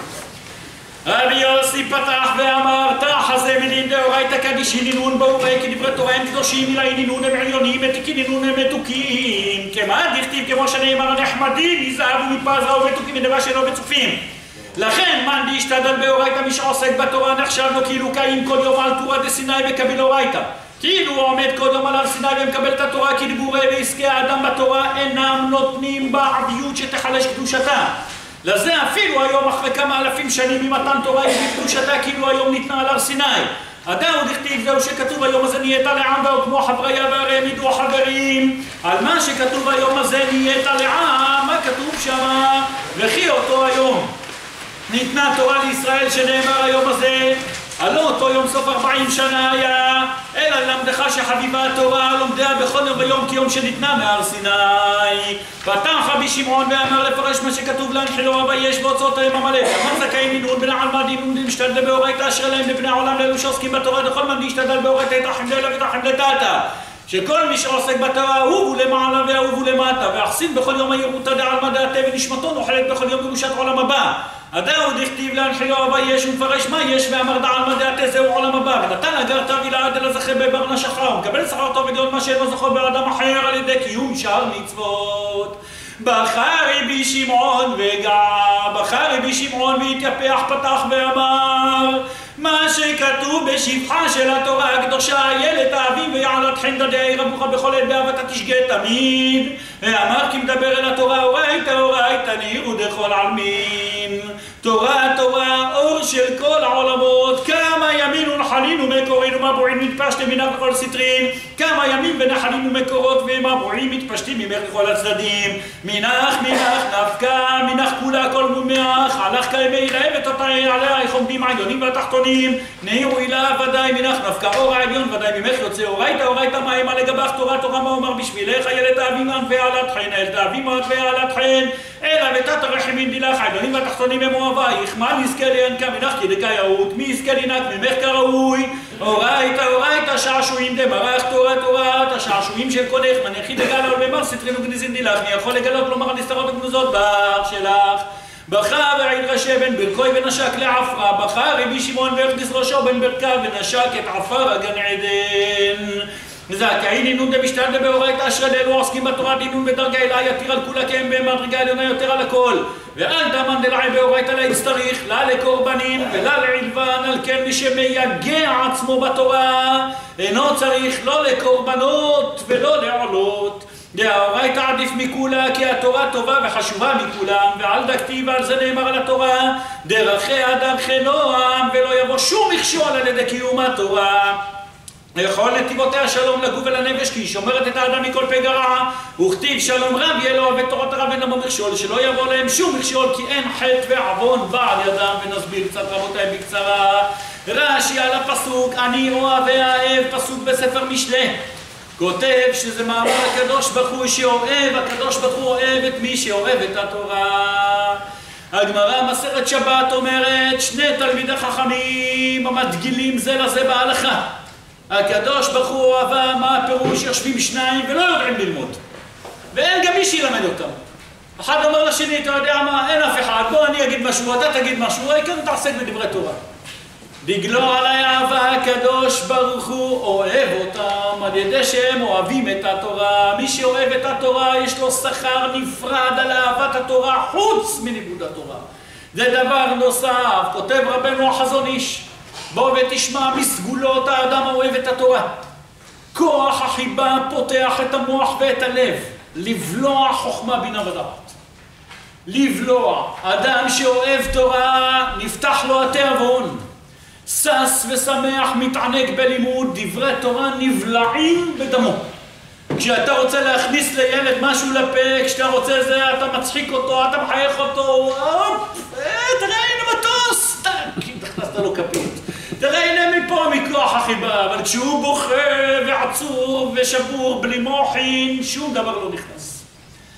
רבי יוסי פתח ואמר, תחזה מלין דאורייתא כדשינינון באורי כדברי תורה הם קדושים אלא הנינון הם עליונים מתיקינינון הם מתוקים כמה דכתיב כמו שנאמר נחמדים מזהב ומפז ומתוקים מדבר שלא בצופים. לכן מאן דאשתדל באורייתא מי שעוסק בתורה נחשב לו כאילו קיים כל יום על תורה דסיני וקביל אורייתא, כאילו הוא עומד כל יום על הר סיני ומקבל את התורה, כי דיבורי ועסקי האדם בתורה אינם נותנים בה עביות שתחלש קדושתה. לזה אפילו היום אחרי כמה אלפים שנים ממתן תורה היא בקדושתה כאילו היום ניתנה על הר סיני. הדאו דכתיב זהו שכתוב היום הזה נהיית לעם וכמו חבריה והרי הם ידעו חברים. על מה שכתוב היום הזה נהיית לעם, מה כתוב שמה? וכי אותו היום ניתנה תורה לישראל שנאמר היום הזה, הלא אותו יום סוף 40 שנה היה, אלא ללמדך שחביבה התורה לומדיה בכל יום ויום כיום שניתנה מהר סיני. פתח רבי שמעון ואמר לפרש מה שכתוב להנחילו ויש והוצאותיהם עמלק. אמר זכאים לנהון בני עלמא דינון דמשתדל באורייתא אשר להם לבני העולם לאלו שעוסקים בתורה דכל מאן דשתדל באורייתא יתרחם לאלוה ויתרחם לטאטא. שכל מי שעוסק בתורה אהובו למעלה ואהובו למטה ואחסין בכל יום הירותא דעלמא דעתה ונשמתו נוחלת בכל יום ירושת עולם הבא. הדאו דכתיב להנחילו ויש ומפרש מה יש ואמר דעלמא דעתה זהו עולם הבא ונתן אגר תביא לעד אלא זכה בברנה שחר ומקבל שכר טוב ודיון מה שאינו זכור באדם אחר על ידי קיום שאר מצוות. בחר רבי שמעון בחר רבי שמעון והתייפח פתח ואמר מה שכתוב בשבחה של התורה הקדושה ילד האבים ויעלת חן דדי רבוך בכל עת באהבתה תשגה תמיד. ואמר כי מדבר אל התורה אורייתא אורייתא נהירו דכל עלמין. תורה תורה אור של כל העולמות כמה ימין ונחלין ומקורין ומבועים מתפשטים מנך לכל סטרין כמה ימין ונחלין ומקורות ומבועים מתפשטים ממך לכל הצדדים מנך נפקה מנך כולה כל מומח הלך כימי להבת אותה עלייך עומדים העליונים והתחתונים נהירו אלה ודאי מנך נפקה אור העליון ודאי ממך יוצא אורייתא אורייתא מה המה לגבך תורה תורה מה אומר בשבילך ילד האבים ועלת חן ילד האבים ועלת חן אלא ותת הרחמים דילך העליונים והתחתונים הם אוהבייך מה נזכה לינקה מנך כדקיירות מי יזכה לינק ממך כראוי אורייתא אורייתא שעשועים דמרח תורה תורה השעשועים של קולך מנחי דגלה ולמר סתרין וגניזין דילך אני יכול לגלות לומר הנסתרות הגנוזות בר שלך. בכה ועיד ראשי בן ברכוי ונשק לעפרה בכה רבי שמעון והרגיס ראשו בן ברכה ונשק את עפר הגן עדן. זכאי נינון דמשתדל באורייתא אשר לאלו עוסקים בתורה דינון בדרגה אלה יתיר על כולה כי הם במדרגה עליונה יותר על הכל. ואל דמן דלעי באורייתא לה יצטריך לה לקורבנים ולה לעלבן על כן מי שמייגע עצמו בתורה אינו צריך לא לקורבנות ולא לעולות. דאורייתא עדיף מכולה כי התורה טובה וחשובה מכולם ועל דכתיב על זה נאמר על התורה דרכיה דרכי נועם ולא יבוא שום מכשול על ידי קיום התורה. לכל נתיבותיה שלום לגוף ולנפש כי היא שומרת את האדם מכל פגע רע וכתיב שלום רב יהיה לו ואת הרב אין לו מכשול שלא יבוא להם שום מכשול כי אין חטא ועוון בעל ידם. ונסביר קצת רבותיי בקצרה. רש"י על הפסוק אני אוהב ואהב פסוק בספר משלי כותב שזה מאמר הקדוש ברוך הוא שאוהב הקדוש ברוך הוא אוהב את מי שאוהב את התורה. הגמרא מסכת שבת אומרת שני תלמידי חכמים המדגילים זה לזה בהלכה הקדוש ברוך הוא אוהבה מה הפירוש יושבים שניים ולא יודעים ללמוד ואין גם מי שילמד אותם. אחד אומר לשני אתה יודע מה אין אף אחד בוא אני אגיד משהו אתה תגיד משהו העיקר תעסק בדברי תורה. דגלו עלי אהבה הקדוש ברוך הוא אוהב אותם על ידי שהם אוהבים את התורה. מי שאוהב את התורה יש לו שכר נפרד על אהבת התורה חוץ מניגוד התורה. זה דבר נוסף כותב רבנו החזון איש בוא ותשמע מסגולות האדם האוהב את התורה. כוח החיבה פותח את המוח ואת הלב לבלוע חוכמה בינה ודעת. לבלוע אדם שאוהב תורה נפתח לו התיאבון שש ושמח מתענג בלימוד דברי תורה נבלעים בדמו. כשאתה רוצה להכניס לילד משהו לפה כשאתה רוצה זה אתה מצחיק אותו אתה מחייך אותו תראה הנה מטוס הכנסת לו כפית תראה הנה מפה מכוח החיבה אבל כשהוא בוכה ועצוב ושבור בלי מוחין שום דבר לא נכנס.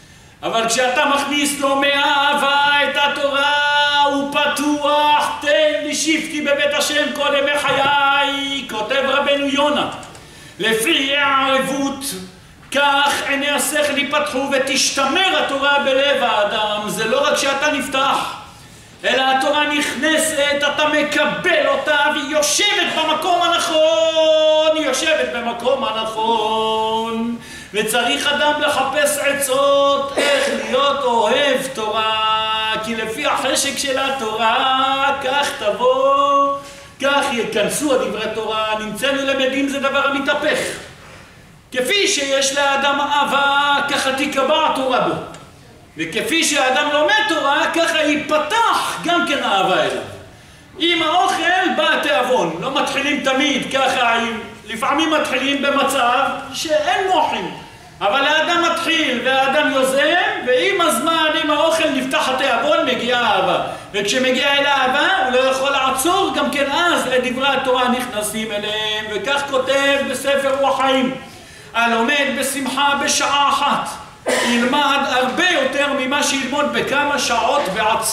אבל כשאתה מכניס לו מאהבה את התורה הוא פתוח שבתי בבית השם כל ימי חיי, כותב רבנו יונה, לפי הערבות כך עיני השכל ייפתחו ותשתמר התורה בלב האדם. זה לא רק שאתה נפתח, אלא התורה נכנסת, אתה מקבל אותה והיא יושבת במקום הנכון, היא יושבת במקום הנכון. וצריך אדם לחפש עצות איך להיות אוהב תורה, כי לפי החשק של התורה כך תבוא, כך יכנסו הדברי תורה. נמצאנו למדים זה דבר המתהפך. כפי שיש לאדם אהבה, ככה תיקבע התורה בו. וכפי שהאדם לומד תורה, ככה ייפתח גם כן אהבה אליו. עם האוכל בא התיאבון, לא מתחילים תמיד ככה, לפעמים מתחילים במצב שאין מוחים. אבל האדם מתחיל והאדם יוזם, ועם הזמן, עם האוכל נפתח התיאבון, מגיעה אהבה. וכשמגיעה אל האהבה, הוא לא יכול לעצור, גם כן אז לדברי התורה נכנסים אליהם. וכך כותב בספר רוח חיים, הלומד בשמחה בשעה אחת, ילמד הרבה יותר ממה שילמוד בכמה שעות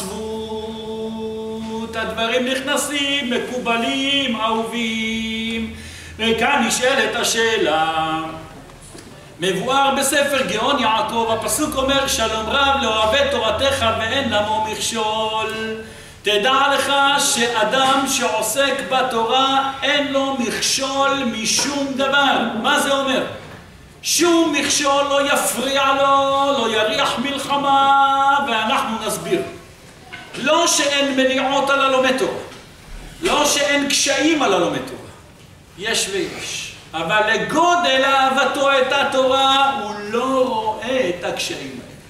בעצבות. הדברים נכנסים, מקובלים, אהובים. וכאן נשאלת השאלה, מבואר בספר גאון יעקב, הפסוק אומר, שלום רב לאוהבי תורתך ואין למו מכשול. תדע לך שאדם שעוסק בתורה אין לו מכשול משום דבר. מה זה אומר? שום מכשול לא יפריע לו, לא יריח מלחמה, ואנחנו נסביר. לא שאין מניעות על הלומד תורה, לא שאין קשיים על הלומד תורה, יש ויש. אבל לגודל אהבתו את התורה הוא לא רואה את הקשיים האלה.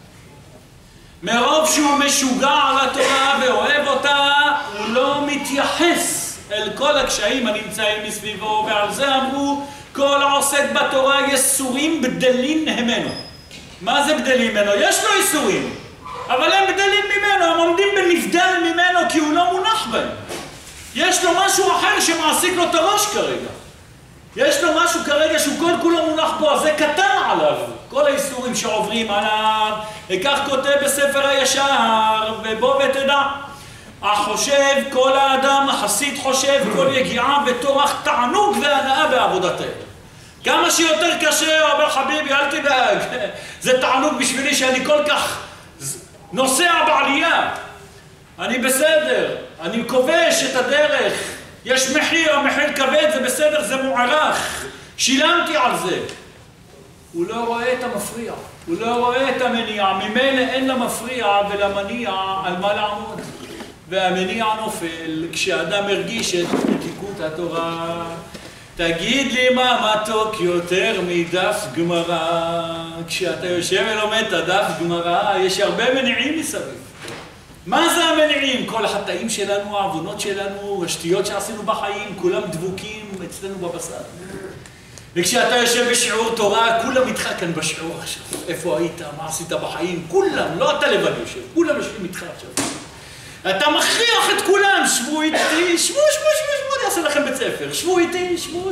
מרוב שהוא משוגע על התורה ואוהב אותה, הוא לא מתייחס אל כל הקשיים הנמצאים מסביבו, ועל זה אמרו, כל העוסק בתורה יסורים בדלים ממנו. מה זה בדלים ממנו? יש לו יסורים, אבל הם בדלים ממנו, הם עומדים בנבדל ממנו כי הוא לא מונח בהם. יש לו משהו אחר שמעסיק לו את הראש כרגע. יש לו משהו כרגע שהוא כל כולו מונח בו, אז זה קטן עליו, כל האיסורים שעוברים עליו. וכך כותב בספר הישר, ובוא ותדע, החושב כל האדם, החסיד חושב כל יגיעה וטורח תענוג והנאה בעבודתו. כמה שיותר קשה, הוא אומר חביבי אל תדאג, זה תענוג בשבילי שאני כל כך נוסע בעלייה, אני בסדר, אני כובש את הדרך, יש מחיר, המחיר כבד, זה בסדר, זה מוערך, שילמתי על זה. הוא לא רואה את המפריע, הוא לא רואה את המניע, ממילא אין למפריע ולמניע על מה לעמוד. והמניע נופל כשאדם מרגיש את מתיקות התורה. תגיד לי מה מתוק יותר מדף גמרא. כשאתה יושב ולומד את הדף גמרא, יש הרבה מניעים מסביב. מה זה המניעים? כל החטאים שלנו, העוונות שלנו, השטויות שעשינו בחיים, כולם דבוקים אצלנו בבשר. וכשאתה יושב בשיעור תורה, כולם איתך כאן בשיעור עכשיו. איפה היית? מה עשית בחיים? כולם, לא אתה לבד יושב, כולם יושבים איתך עכשיו. אתה מכריח את כולם, שבו איתי, שבו, אני אעשה לכם בית ספר. שבו איתי, שבו,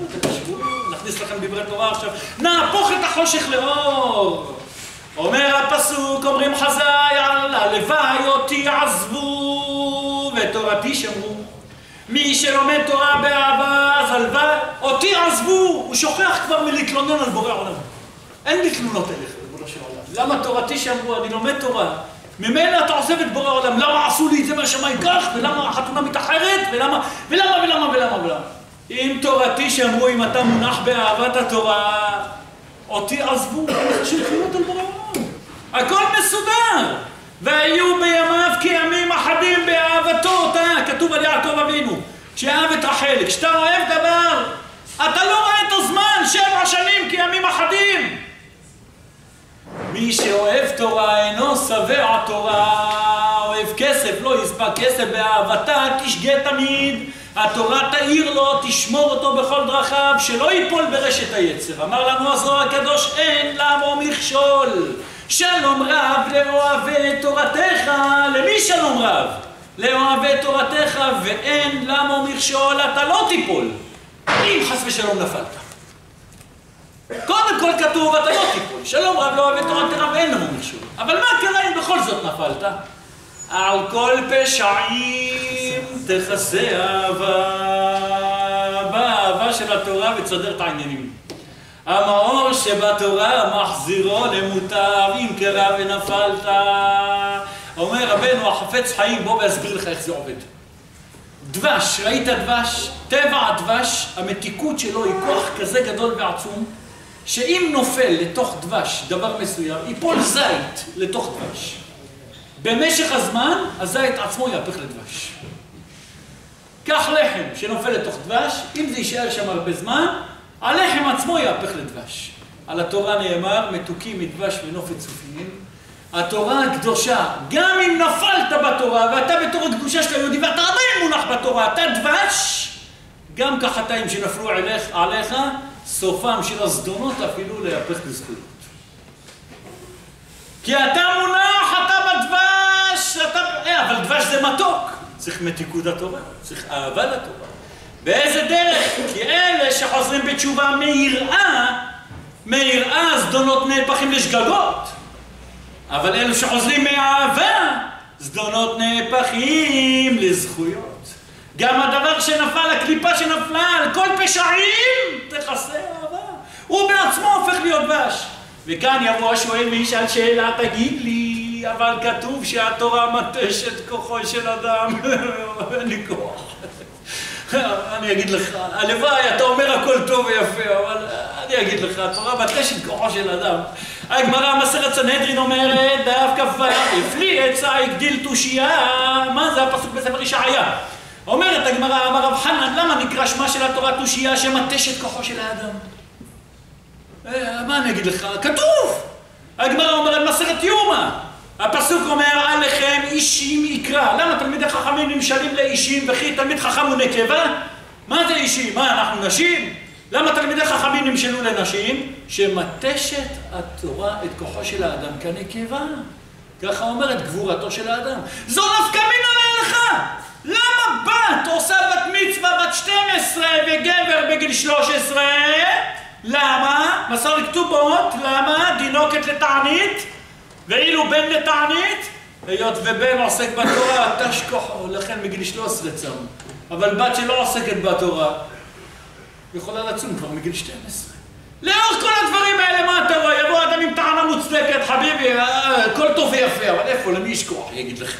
נכניס לכם דברי תורה עכשיו. נהפוך את החושך לאור. אומר הפסוק, אומרים חז"ל, הלוואי אותי עזבו ותורתי שמרו. מי שלומד תורה באהבה, אז הלוואי אותי עזבו. הוא שוכח כבר מלהתלונן על בורא עולם. אין לי תלונות אליך, ריבונו של עולם. למה תורתי שמרו? אני לומד תורה. ממילא אתה עוזב את בורא עולם. למה עשו לי את זה מהשמיים כך? ולמה החתונה מתאחרת? ולמה? אם תורתי שאמרו, אם אתה מונח באהבת התורה, אותי עזבו, של תלונות על בורא עולם. הכל מסודר. והיו בימיו כימים אחדים באהבתו אותה. כתוב על יעקב אבינו, שאהב את רחל. כשאתה אוהב דבר, אתה לא רואה את הזמן, 7 שנים כימים אחדים. מי שאוהב תורה אינו שבע תורה, אוהב כסף לא יספק כסף, באהבתה תשגה תמיד, התורה תאיר לו, תשמור אותו בכל דרכיו, שלא ייפול ברשת היצר. אמר לנו הזוהר הקדוש, אין למו מכשול. שלום רב לאוהבי תורתך. למי שלום רב? לאוהבי תורתך, ואין למו מכשול, אתה לא תיפול אם חס ושלום נפלת. קודם כל כתוב, אתה לא תיפול. שלום רב לא אוהב תורתך ואין לנו מכשול. אבל מה קרה אם בכל זאת נפלת? על כל פשעים תכסה אהבה. באה האהבה של התורה ותסדר את העניינים. המאור שבתורה מחזירו למוטב, אם קרה ונפלת. אומר רבנו החפץ חיים, בוא ואסביר לך איך זה עובד. דבש, ראית דבש? טבע הדבש, המתיקות שלו היא כוח כזה גדול ועצום, שאם נופל לתוך דבש דבר מסוים, ייפול זית לתוך דבש. במשך הזמן, הזית עצמו יהפך לדבש. כך לחם שנופל לתוך דבש, אם זה יישאר שם הרבה זמן, הלחם עצמו יהפך לדבש. על התורה נאמר, מתוקים מדבש ונופת צופים. התורה הקדושה, גם אם נפלת בתורה, ואתה בתור הקדושה של היהודי, ואתה עדיין מונח בתורה, אתה דבש, גם כחטאים שנפלו עליך, סופם של הזדונות אפילו להפך לזכויות. כי אתה מונח, אתה בדבש, אבל דבש זה מתוק. צריך מתיקות התורה, צריך אהבה לתורה. באיזה דרך? כי אלה שחוזרים בתשובה מיראה, זדונות נהפכים לשגגות. אבל אלו שחוזרים מאהבה, זדונות נהפכים לזכויות. גם הדבר שנפל, הקליפה שנפלה על כל פשעים, תכסה אהבה. הוא בעצמו הופך להיות דבש. וכאן יבוא השואל וישאל שאלה, תגיד לי, אבל כתוב שהתורה מתשת כוחו של אדם. אין לי כוח. אני אגיד לך, הלוואי, אתה אומר הכל טוב ויפה, אבל אני אגיד לך, התורה מתשת כוחו של אדם. הגמרא מסכת סנהדרין אומרת, דף כ"ו, הפליא עצה הגדיל תושייה. מה זה הפסוק בספר ישעיה? אומרת הגמרא, אמר רב חנן, למה נקרא שמה של התורה תושייה שמתשת כוחו של האדם? מה אני אגיד לך? כתוב! הגמרא אומרת מסכת יומא. הפסוק אומר, עליכם אישים יקרא. למה תלמידי חכמים נמשלים לאישים וכי תלמיד חכם הוא נקבה? מה זה אישים? מה, אנחנו נשים? למה תלמידי חכמים נמשלו לנשים? שמתשת התורה את כוחו של האדם כנקבה. ככה אומרת גבורתו של האדם. זו נפקא מינה להלכה. למה בת עושה בת מצווה בת 12 וגבר בגיל 13? למה? מסורת כתובות. למה? דינוקת לתענית. ואילו בן לתענית, היות ובן עוסק בתורה, תש כוחו, לכן מגיל 13 צם. אבל בת שלא עוסקת בתורה, יכולה לצום כבר מגיל 12. לאור כל הדברים האלה, מה אתה רואה? יבוא אדם עם טענה מוצדקת, חביבי, כל טוב ויפה, אבל איפה? למי יש כוח? יגיד לך.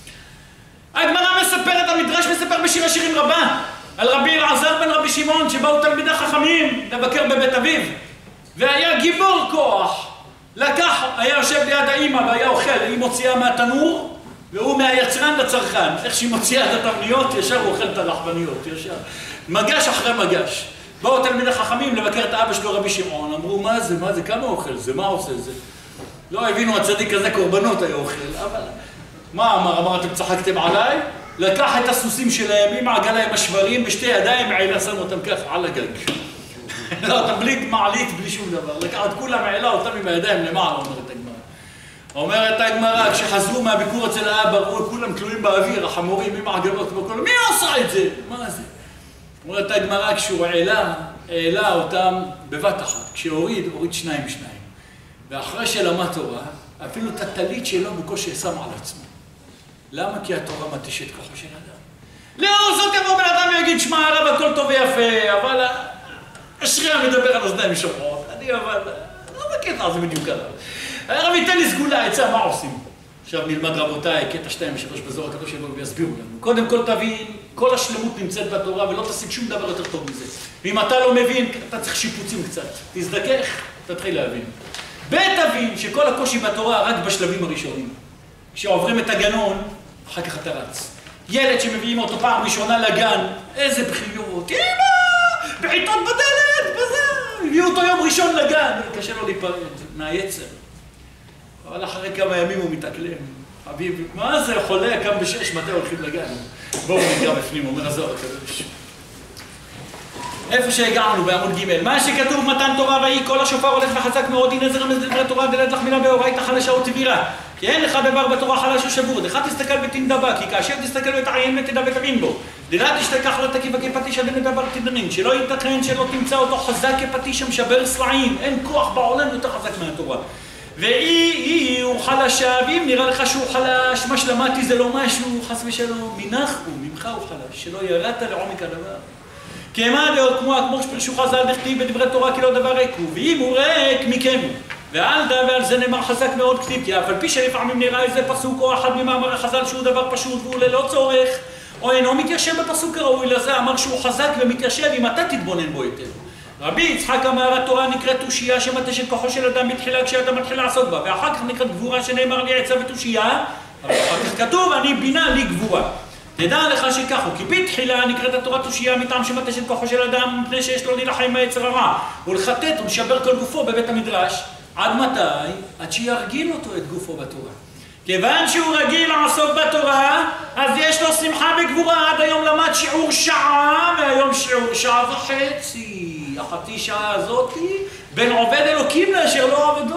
הגמרא מספרת, המדרש מספר בשיר השירים רבה, על רבי אלעזר בן רבי שמעון, שבאו תלמידי חכמים לבקר בבית אביו, והיה גיבור כוח. לקח, היה יושב ליד האמא והיה אוכל, היא מוציאה מהתנור, והוא מהיצרן לצרכן. איך שהיא מוציאה את התבניות, ישר הוא אוכל את הלחבניות, ישר. מגש אחרי מגש. באו תלמידי חכמים לבקר את האבא שלו רבי שמעון, אמרו, מה זה, כמה אוכל זה, מה עושה זה? לא הבינו, הצדיק הזה קורבנות היה אוכל, אבל... מה אמר, אתם צחקתם עליי? לקח את הסוסים שלהם עם העגלה עם השברים, בשתי ידיים העילה שם אותם ככה על הגג. לא, אותם בלי מעלית, בלי שום דבר. לקחת כולם העילה אותם עם הידיים למעלה, אומרת הגמרא. אומרת הגמרא, כשחזרו מהביקור אצל האבא, ראו כולם תלויים באוויר, החמורים עם העגלות, מי עושה את זה? מה זה? אומרת הגמרא, כשהוא העלה אותם בבת אחת. כשהוריד, הוריד שניים. ואחרי שלמד תורה, אפילו את הטלית שלו בקושי שם על עצמו. למה? כי התורה מתשת כוחו של אדם. לאור זאת יבוא בן אדם ויגיד, שמע הרב הכל טוב ויפה, אבל השריע מדבר על אוזניים משומרות. אני אבל לא בקטע הזה בדיוק ככה. הרב ייתן לי סגולה, עצה, מה עושים? עכשיו נלמד רבותיי, קטע 2-3 בזוהר הקדוש יבואו ויסבירו לנו. קודם כל תבין, כל השלמות נמצאת בתורה ולא תשיג שום דבר יותר טוב מזה. ואם אתה לא מבין, אתה צריך שיפוצים קצת. תזדכך, תתחיל להבין. תבין שכל הקושי בתורה רק בשלבים הראשונים. כשעוברים את הגנון, אחר כך אתה רץ. ילד שמביאים אותו פעם ראשונה לגן, איזה בחיות, אמא, בעיטות בדלת, בזה. הביאו אותו יום ראשון לגן, קשה לו להיפרד מהיצר. אבל אחרי כמה ימים הוא מתאקלם. חביבי, מה זה חולה, קם ב6, מתי הולכים לגן? בואו נקרא בפנים, אומר הזוהר הקדוש. איפה שהגענו בעמוד ג' מה שכתוב מתן תורה ויהי כל השופר הולך וחזק מאוד, הנה זה רמז לדברי תורה דלת לך מילה באורייתא חלשה ותבירה, כי אין לך דבר בתורה חלש ושבור, דך תסתכל ותנדבה, כי כאשר תסתכל ותעיין ותדע ותבין בו, דלה תשתכח לא תקיבה כפטיש ונדבר תדרין, שלא ייתכן שלא תמצא אותו חזק כפטיש המשבר סלעים, אין כוח בעולם יותר חזק מהתורה. הוא חלשה, ואם נראה לך שהוא חלש, מה שלמדתי זה לא משהו, חס ושלום, ממך הוא חלש, שלא ירדת לעומק הדבר. כמה דעות כמו שפרשו חז"ל דכתיב בדברי תורה כי לא דבר ריק הוא, ואם הוא ריק מכנו. ועל זה נאמר חזק מאוד כתיב, כי אף על פי שלפעמים נראה איזה פסוק או אחד ממאמרי חז"ל שהוא דבר פשוט והוא ללא צורך, או אינו מתיישב בפסוק הראוי לזה, אמר שהוא חזק ומתיישב אם אתה תתבונן בו יותר. רבי יצחק אמר, התורה נקראת תושייה שמתשת כוחו של אדם בתחילה כשאדם מתחיל לעסוק בה, ואחר כך נקראת גבורה שנאמר לי עצה ותושייה, אבל אחר כך כתוב אני בינה לי גבורה. תדע לך שכך הוא, כי בתחילה נקראת התורה תושייה מטעם שמתשת כוחו של אדם מפני שיש לו להילחם מהיצר הרע ולחטט ולשבר כל גופו בבית המדרש. עד מתי? עד שירגיל אותו את גופו בתורה. כיוון שהוא רגיל לעסוק בתורה, אז יש לו שמחה בגבורה. עד היום למד שיעור שעה, והיום שיעור שעה וחצי. החצי שעה הזאת בין עובד אלוקים לאשר לא עובדו.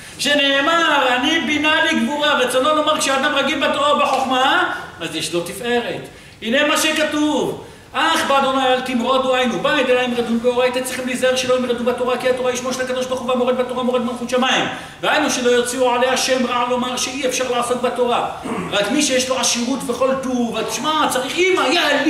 שנאמר, אני בינה לי גבורה, רצונו לומר כשאדם רגיל בתורה ובחוכמה, אז יש לו תפארת. הנה מה שכתוב, אך באדוני אל תמרודו עינו, בא ידי להם רדון באורייתא, צריכים להיזהר שלא ימרדו בתורה, כי התורה ישמו של הקדוש ברוך הוא והמורד בתורה מורד מלכות שמיים. והיינו שלא יוציאו עליה שם רע לומר שאי אפשר לעסוק בתורה. רק מי שיש לו עשירות וכל טוב, תשמע, צריך אם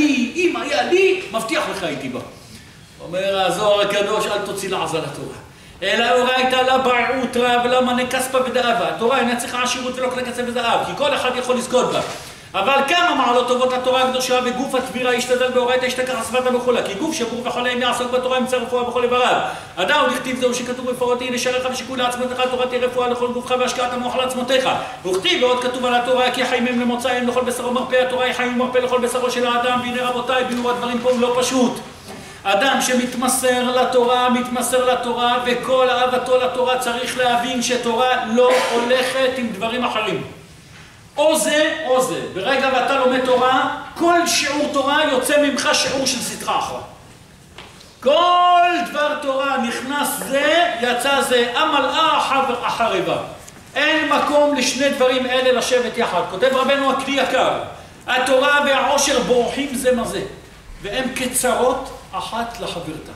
היה לי, מבטיח לך הייתי בה. אומר הזוהר הקדוש, אל תוציא לעזה לתורה. אלא אורייתא לה בערות רב, למה נכספה בדאבה. התורה אינה צריכה עשירות ולא כלי כסף וזהב, כי כל אחד יכול לזכות בה. אבל כמה מעלות טובות לתורה הקדושה וגוף התבירה ישתדל באורייתא ישתכח שפתה בחולה, כי גוף שבור וחולה אם יעסוק בתורה ימצא רפואה בכל איבריו. הדאו דכתיב זהו שכתוב בפרות יהי נשארך ושיקול לעצמותיך תורת היא רפואה לכל גופך והשקעת המוח לעצמותיך. וכתיב ועוד כתוב על התורה כי חיים הם למוצא הם לכל בשרו מרפא, התורה היא חיים ומרפא לכל בשרו של האדם. והנה רבותיי, ביאור הדברים פה הוא לא פשוט. אדם שמתמסר לתורה וכל אהבתו לתורה צריך להבין שתורה לא הולכת עם דברים אחרים. או זה או זה. ברגע ואתה לומד תורה, כל שיעור תורה יוצא ממך שיעור של סדרה אחת. כל דבר תורה נכנס זה, יצא זה, המלאה החרבה. אין מקום לשני דברים אלה לשבת יחד. כותב רבנו הכלי יקר, התורה והעושר בורחים זה מזה, והם כצרות אחת לחברתה.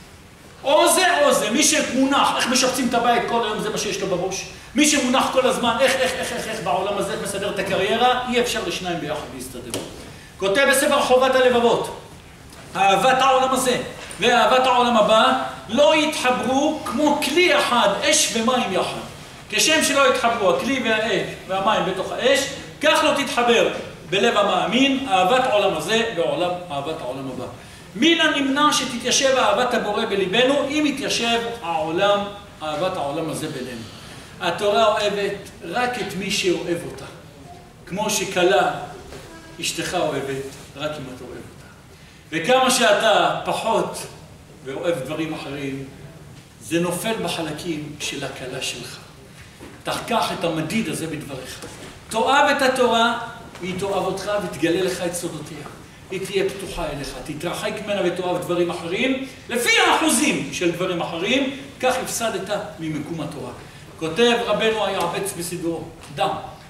או זה, מי שמונח, איך משפצים את הבית כל היום, זה מה שיש לו בראש. מי שמונח כל הזמן, איך בעולם הזה מסדר את הקריירה, אי אפשר לשניים ביחד להסתדר. כותב בספר חובת הלבבות, אהבת העולם הזה ואהבת העולם הבא לא יתחברו כמו כלי אחד, אש ומים יחד. כשם שלא יתחברו הכלי והמים בתוך האש, כך לא תתחבר בלב המאמין אהבת העולם הזה ואהבת העולם הבא. מן הנמנע שתתיישב אהבת הבורא בליבנו, אם יתיישב אהבת העולם הזה בינינו. התורה אוהבת רק את מי שאוהב אותה. כמו שכלה אשתך אוהבת, רק אם אתה אוהב אותה. וכמה שאתה פחות ואוהב דברים אחרים, זה נופל בחלקים של הכלה שלך. תחכח את המדיד הזה בדבריך. תאהב את התורה, היא תאהב אותך ותגלה לך את סודותיה. היא תהיה פתוחה אליך, תתרחק ממנה ותאהב דברים אחרים, לפי האחוזים של דברים אחרים, כך הפסדת ממקום התורה. כותב רבנו היעבץ בסידורו, דם,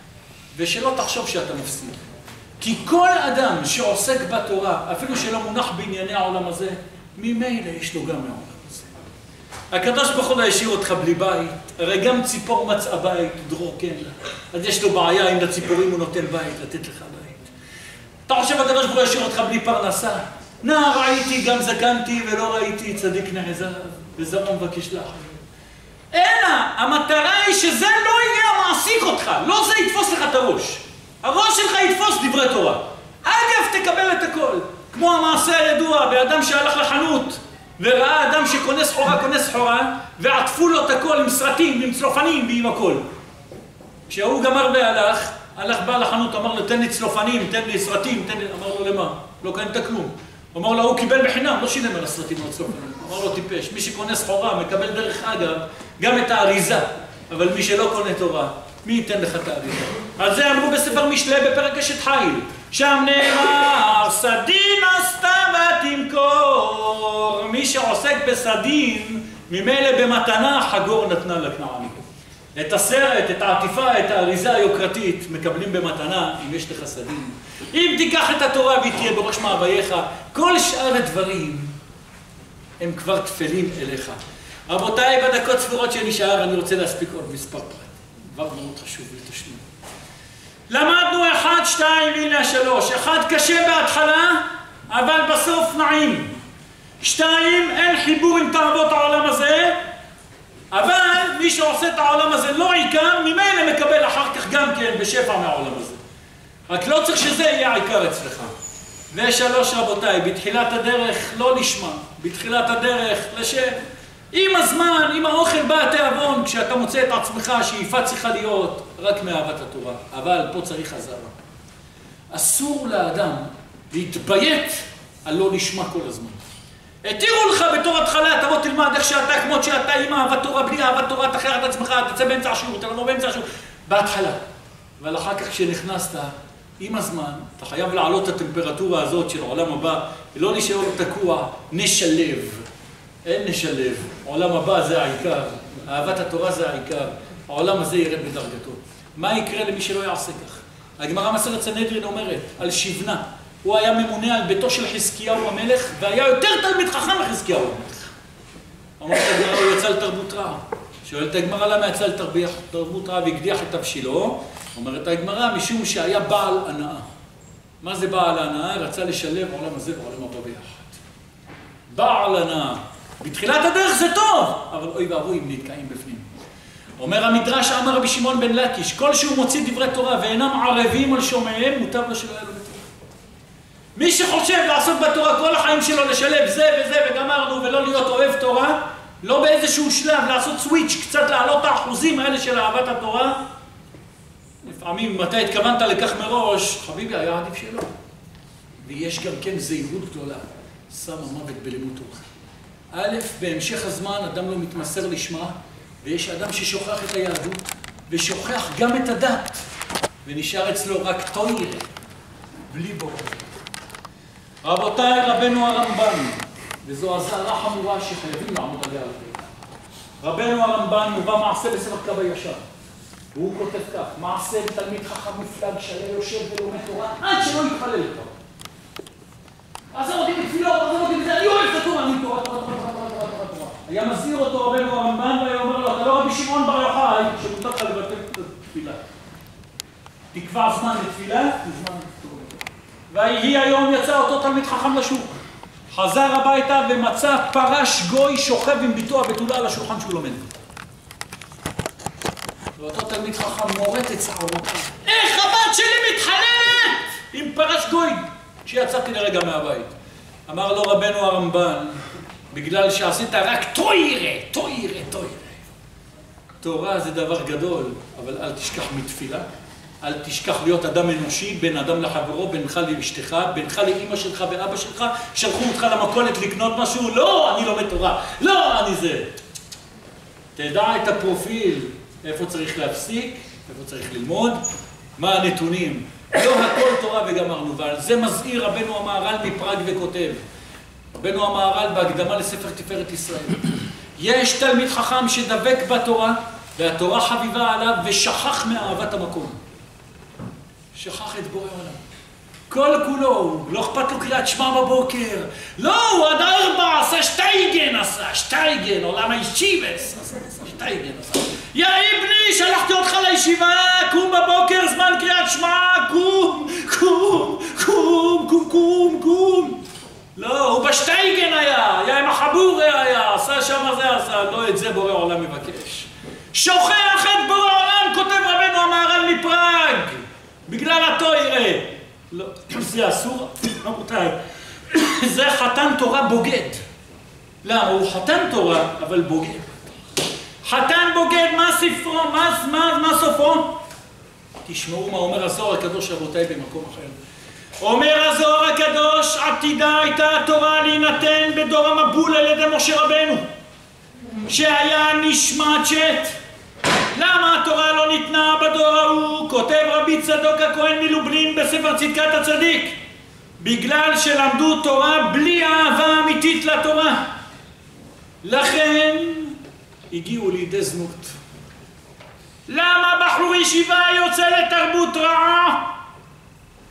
ושלא תחשוב שאתה מפסיד. כי כל אדם שעוסק בתורה, אפילו שלא מונח בענייני העולם הזה, ממילא יש לו גם מהעולם הזה. הקדוש ברוך הוא לא השאיר אותך בלי בית, הרי גם ציפור מצאה בית, דרור כן לה. אז יש לו בעיה אם לציפורים הוא נותן בית, לתת לך בית. אתה חושב הקדוש ברוך הוא השאיר אותך בלי פרנסה? נער ראיתי גם זקנתי ולא ראיתי צדיק נעזב, וזרעו מבקש לאחרים. אלא, המטרה היא שזה לא יהיה המעסיק אותך, לא זה יתפוס לך את הראש. הראש שלך יתפוס דברי תורה. אגב, תקבל את הכל. כמו המעשה הידוע, באדם שהלך לחנות, וראה אדם שקונה סחורה, ועטפו לו את הכל עם סרטים, עם צלופנים ועם הכל. כשהוא גמר הלך בעל לחנות, אמר לו, תן לי צלופנים, תן לי סרטים, אמר לו, למה? לא קנית כלום. אמר לו, הוא קיבל בחינם, לא שילם על הסרטים או הצלופנים. אמר לו, טיפש, מי שקונה סחורה מקבל דרך אגב גם את האריזה, אבל מי שלא קונה תורה, מי ייתן לך את האריזה? על זה אמרו בספר משלי בפרק אשת חיל, שם נאמר, סדין עשתה ותמכור. מי שעוסק בסדין, ממילא במתנה חגור נתנה לכנעני. את הסרט, את העטיפה, את האריזה היוקרתית מקבלים במתנה אם יש לך סדין. אם תיקח את התורה והיא תהיה בראש מאווייך, כל שאר הדברים הם כבר תפלים אליך. רבותיי, בדקות ספורות שנשאר, אני רוצה להספיק עוד מספר פרט. דבר מאוד חשוב לתשמעו. למדנו 1, 2, והנה 3. 1 קשה בהתחלה, אבל בסוף נעים. 2, אין חיבור עם תאוות העולם הזה, אבל מי שעושה את העולם הזה לא עיקר, ממילא מקבל אחר כך גם כן בשפע מהעולם הזה. רק לא צריך שזה יהיה העיקר אצלך. ו3 רבותיי, בתחילת הדרך לא נשמע, בתחילת הדרך לשם. עם הזמן, עם האוכל בא התיאבון, כשאתה מוצא את עצמך, שאיפה צריכה להיות רק מאהבת התורה. אבל פה צריך חזרה. אסור לאדם להתביית על לא נשמע כל הזמן. התירו לך בתור התחלה, תבוא תלמד איך שאתה, כמות שאתה עם אהבת תורה, בלי אהבת תורה, תחר את עצמך, תצא באמצע השיעור, אתה לא באמצע השיעור. בהתחלה. אבל אחר כך כשנכנסת, עם הזמן, אתה חייב לעלות את הטמפרטורה הזאת של העולם הבא, ולא נשאר תקוע, נשלב. אין נשלב. העולם הבא זה העיקר. אהבת התורה זה העיקר. העולם הזה ירד בדרגתו. מה יקרה למי שלא יעשה כך? הגמרא מסכת סנהדרין אומרת על שבנה. הוא היה ממונה על ביתו של חזקיהו המלך, והיה יותר תלמיד חכם מחזקיהו המלך. אומרת הגמרא, הוא יצא לתרבות רעה. שואלת הגמרא, למה יצא לתרבות רעה והקדיח את תבשילו? אומרת הגמרא, משום שהיה בעל הנאה. מה זה בעל הנאה? רצה לשלב עולם הזה ועולם הבא ביחד. בעל הנאה. בתחילת הדרך זה טוב, אבל אוי ואבוי אם נתקעים בפנים. אומר המדרש, אמר רבי שמעון בן לקיש, כל שהוא מוציא דברי תורה ואינם ערבים על שומעיהם, מוטב לו שלא היה לו בתורה. מי שחושב לעשות בתורה כל החיים שלו, לשלב זה וזה וגמרנו, ולא להיות אוהב תורה, לא באיזשהו שלב לעשות סוויץ', קצת לעלות האחוזים האלה של אהבת התורה, לפעמים, מתי התכוונת לכך מראש, חביבי, היה עדיף שלא. ויש גם כן זהירות גדולה, שם המוות בלימוד תורה. א', בהמשך הזמן אדם לא מתמסר לשמה, ויש אדם ששוכח את היהדות, ושוכח גם את הדת, ונשאר אצלו רק תוירה, בלי בורא. רבותיי, רבנו הרמב"ן, וזו הזהרה חמורה שחייבים לעמוד עליה הרבה. רבנו הרמב"ן מובא מעשה בספר קו הישר. והוא כותב כך, מעשה תלמיד חכם מפלג שהיה יושב ולומד תורה עד שלא יתפלל תורה. עזר אותי בתפילות, עזר אותי בזה, אני אוהב את התורה, אני תורה, תורה. היה מזהיר אותו רבנו הרמב"ן והיה אומר לו, אתה לא רבי שמעון בר יוחאי, שמותר לך לבטל את התפילה. תקבע זמן לתפילה, זמן לתורה. והיא היום יצא אותו תלמיד חכם לשוק. חזר הביתה ומצא פרש גוי שוכב עם ביתו הבתולה על השולחן שהוא לומד. ואותו תלמיד חכם מורט את שערותיו. איך הבת שלי מתחננת עם פרש גוי? כשיצאתי לרגע מהבית. אמר לו רבנו הרמב"ן, בגלל שעשית רק תוירה. תורה זה דבר גדול, אבל אל תשכח מתפילה. אל תשכח להיות אדם אנושי, בין אדם לחברו, בינך לאשתך, בינך לאמא שלך ואבא שלך, שלחו אותך למכולת לקנות משהו, לא, אני לומד תורה, לא, אני זה. תדע את הפרופיל, איפה צריך להפסיק, איפה צריך ללמוד, מה הנתונים. לא הכל תורה וגמרנו, ועל זה מזהיר רבנו המהר"ל מפראג וכותב. רבנו המהר"ל בהקדמה לספר תפארת ישראל. יש תלמיד חכם שדבק בתורה, והתורה חביבה עליו ושכח מאהבת המקום. שכח את בורא עולם. כל כולו, לא אכפת לו קריאת שמע בבוקר. לא, הוא עד 4 עשה שטייגן, עולם הישיבס, עשה שטייגן. יא אבני, שלחתי אותך לישיבה, קום בבוקר, זמן קריאת שמע, קום. לא, הוא בשטייגן היה עם החבורה היה, עשה שם זה עשה, לא את זה בורא עולם מבקש. שוכח את בורא עולם, כותב רבנו המהר"ל מפראג, בגלל התוירה. לא, זה אסור, רבותיי, זה חתן תורה בוגד. למה? הוא חתן תורה, אבל בוגד. חתן בוגד, מה ספרו? מה סופו? תשמעו מה אומר הזוהר הקדוש רבותיי במקום אחר. אומר הזוהר הקדוש, עתידה הייתה התורה להינתן בדור המבול על ידי משה רבנו, שהיה נשמת שת. למה התורה לא ניתנה בדור ההוא? כותב רבי צדוק הכהן מלובלין בספר צדקת הצדיק, בגלל שלמדו תורה בלי אהבה אמיתית לתורה. לכן הגיעו לידי זנות. למה בחור ישיבה יוצא לתרבות רעה?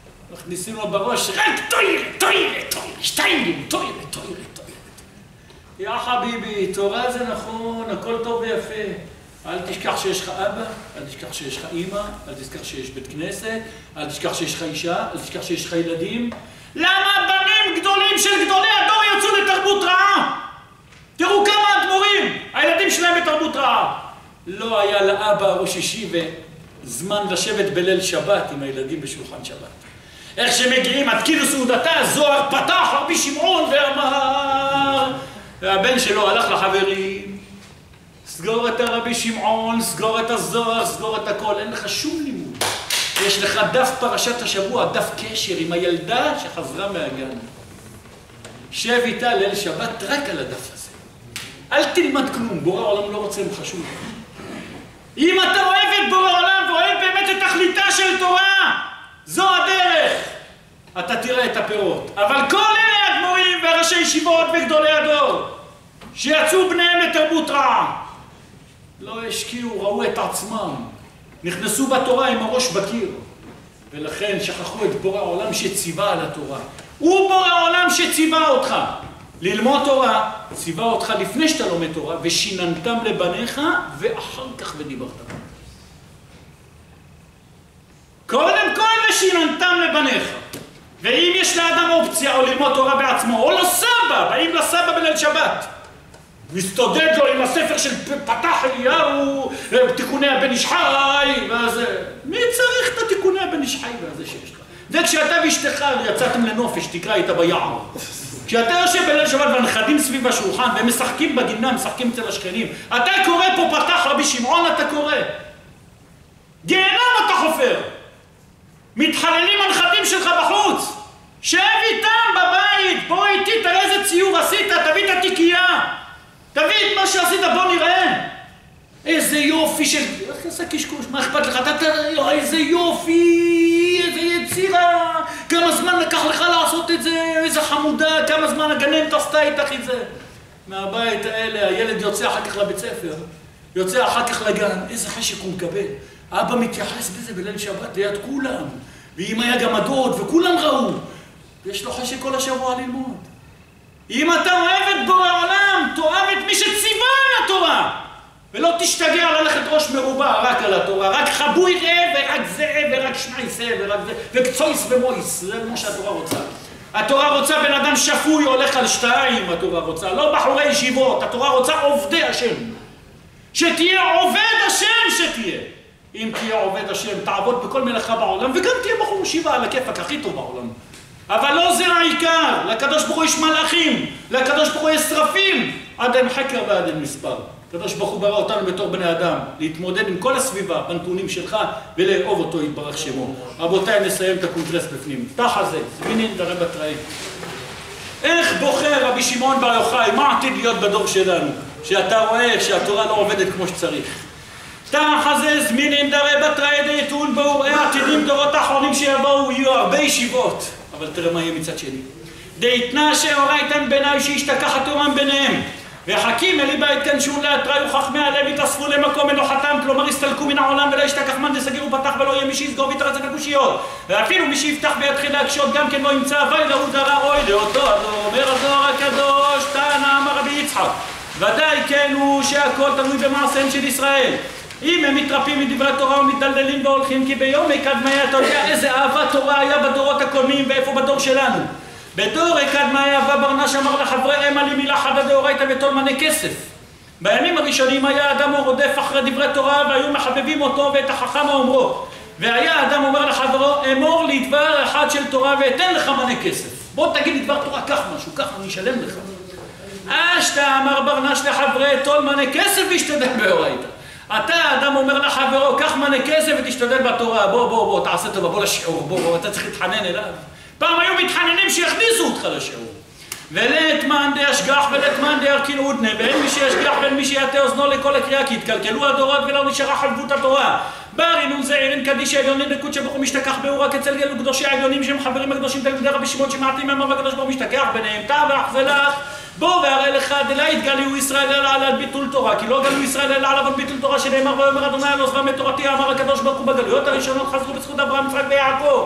מכניסים לו בראש רק תוירה, שטיינגים, תוירה. יא חביבי, תורה זה נכון, הכל טוב ויפה. אל תשכח שיש לך אבא, אל תשכח שיש לך אמא, אל תשכח שיש בית כנסת, אל תשכח שיש לך אישה, אל תשכח שיש לך ילדים. למה בנים גדולים של גדולי הדור יצאו לתרבות רעה? תראו כמה אדמו"רים, הילדים שלהם בתרבות רעה. לא היה לאבא ראש אישי וזמן לשבת בליל שבת עם הילדים בשולחן שבת. איך שמגיעים, התקילו סעודתה, זוהר פתח רבי שמעון ואמר, והבן שלו הלך לחברים, סגור את הרבי שמעון, סגור את הזוהר, סגור את הכל, אין לך שום לימוד. יש לך דף פרשת השבוע, דף קשר עם הילדה שחזרה מהגן. שב איתה ליל שבת רק על הדף הזה. אל תלמד כלום, בורא העולם לא רוצה ממך שום. אם אתה אוהב את בורא העולם ואוהב באמת את תכליתה של תורה, זו הדרך. אתה תראה את הפירות. אבל כל אלה האדמו"רים וראשי ישיבות וגדולי הדור, שיצאו בניהם לתרבות רעה, לא השקיעו, ראו את עצמם, נכנסו בתורה עם הראש בקיר, ולכן שכחו את בורא העולם שציווה על התורה. הוא בורא העולם שציווה אותך ללמוד תורה, ציווה אותך לפני שאתה לומד תורה, ושיננתם לבניך ואחר כך ודיברת. קודם כל ושיננתם לבניך. ואם יש לאדם אופציה או ללמוד תורה בעצמו, או לסבא, באים לסבא בליל שבת, מסתודד לו עם הספר של פתח אליהו, תיקוני הבן איש חי, ואז מי צריך את התיקוני הבן איש חי והזה שיש לך? וכשאתה ואשתך יצאתם לנופש, תקרא איתה ביער. כשאתה יושב בליל שבת והנכדים סביב השולחן והם משחקים בגינה, משחקים אצל השכנים, אתה קורא פה פתח רבי שמעון, אתה קורא. גיהנום אתה חופר. מתחללים הנכדים שלך בחוץ. שב איתם בבית, בוא איתי, תראה איזה ציור עשית, תביא את התיקייה. תביא את מה שעשית, בוא נראה. איזה יופי של... איזה קשקוש, מה אכפת לך? איזה יופי, איזה יצירה. כמה זמן לקח לך לעשות את זה, איזה חמודה, כמה זמן הגננת עשתה איתך את זה. מהבית האלה, הילד יוצא אחר כך לבית ספר, יוצא אחר כך לגן, איזה חשק הוא מקבל. אבא מתייחס בזה בליל שבת ליד כולם, ואם היה גם הדוד וכולם ראו, יש לו חשק כל השבוע ללמוד. אם אתה אוהב את בורא העולם, תאהב את מי שציווה על התורה, ולא תשתגע ללכת ראש מרובע רק על התורה, רק חבוי ראה ורק זה ורק שנייסה ורק זה, וקצויס ומויס, זה מה שהתורה רוצה. התורה רוצה בן אדם שפוי הולך על שתיים, התורה רוצה, לא בחורי ישיבות, התורה רוצה עובדי השם. שתהיה עובד השם שתהיה. אם תהיה עובד השם, תעבוד בכל מלאכה בעולם, וגם תהיה בחור ישיבה על הכיפק הכי טוב בעולם. אבל לא זה העיקר, לקדוש ברוך הוא יש מלאכים, לקדוש ברוך הוא יש שרפים, עד אין חקר ועד אין מספר. הקדוש ברוך הוא ברא אותנו בתור בני אדם, להתמודד עם כל הסביבה, בנתונים שלך, ולאהוב אותו יתברך שמו. רבותיי, נסיים את הקונטרס בפנים. תחת זה, זמינין דרי בתראי. איך בוחר רבי שמעון בר יוחאי, מה עתיד להיות בדור שלנו? שאתה רואה שהתורה לא עובדת כמו שצריך. תחת זה, זמינין דרי בתראי דייתון בו, עתידים דורות האחרונים שיבואו, יהיו הרבה ישיבות. אבל תראה מה יהיה מצד שני. דייתנה שהורייתם ביניי שישתכחת תורם ביניהם. וחכים אלי בית כנשון להתראיו חכמי הלב יתאספו למקום מנוחתם, כלומר יסתלקו מן העולם ולא ישתכח מן דסגיר ופתח ולא יהיה מי שיסגור ויתרץ את הקושיות. ואפילו מי שיפתח ויתחיל להקשות גם כן לא ימצא אבי להוא דרה אוי לאותו אומר הזוהר הקדוש תנא אמר רבי יצחק. ודאי כן הוא שהכל תלוי במעשיהם של ישראל. אם הם מתרפים מדברי תורה ומתדלדלים והולכים כי ביום קדמי אתה יודע איזה אהבת תורה היה בדורות הקודמים ואיפה בדור שלנו. בדור קדמי אהבה ברנש אמר לחבריהם על מילה חדה דאורייתא ותולמני כסף. בימים הראשונים היה אדם רודף אחרי דברי תורה והיו מחבבים אותו ואת החכם האומרו. והיה אדם אומר לחברו אמור לי דבר אחד של תורה ואתן לך מנה כסף. בוא תגיד לי דבר תורה קח משהו, ככה אני אשלם לך. אשתא אמר ברנש לחברי תולמני כסף והשתדל באורייתא. אתה האדם אומר לחברו קח מנה כסף ותשתדל בתורה. בוא תעשה טובה, בוא לשיעור, בוא אתה צריך להתחנן אליו. פעם היו מתחננים שיכניסו אותך לשיעור. ולתמן דישגח ולתמן דירכין עודנה, ואין מי שישגח ואין מי שיעטה אוזנו לכל הקריאה, כי התקלקלו הדורות ולא נשארה חלבות התורה. ברינון זעירין קדיש העליונים דקות שברוך הוא משתכח באור רק אצל גלו קדושי העליונים שהם חברים הקדושים תלמידי רבי שמעון שמעטים מהם והקדוש ברוך הוא משתכח ביניהם. תבח ולך בוא והראה לך דלה יתגלו ישראל אלא על ביטול תורה, כי לא גלו ישראל אלא על ביטול תורה שנאמר ואומר אדוני לא עזבם את תורתי אמר הקדוש ברוך הוא בגלויות הראשונות חזרו בזכות אברהם יצחק ויעקב.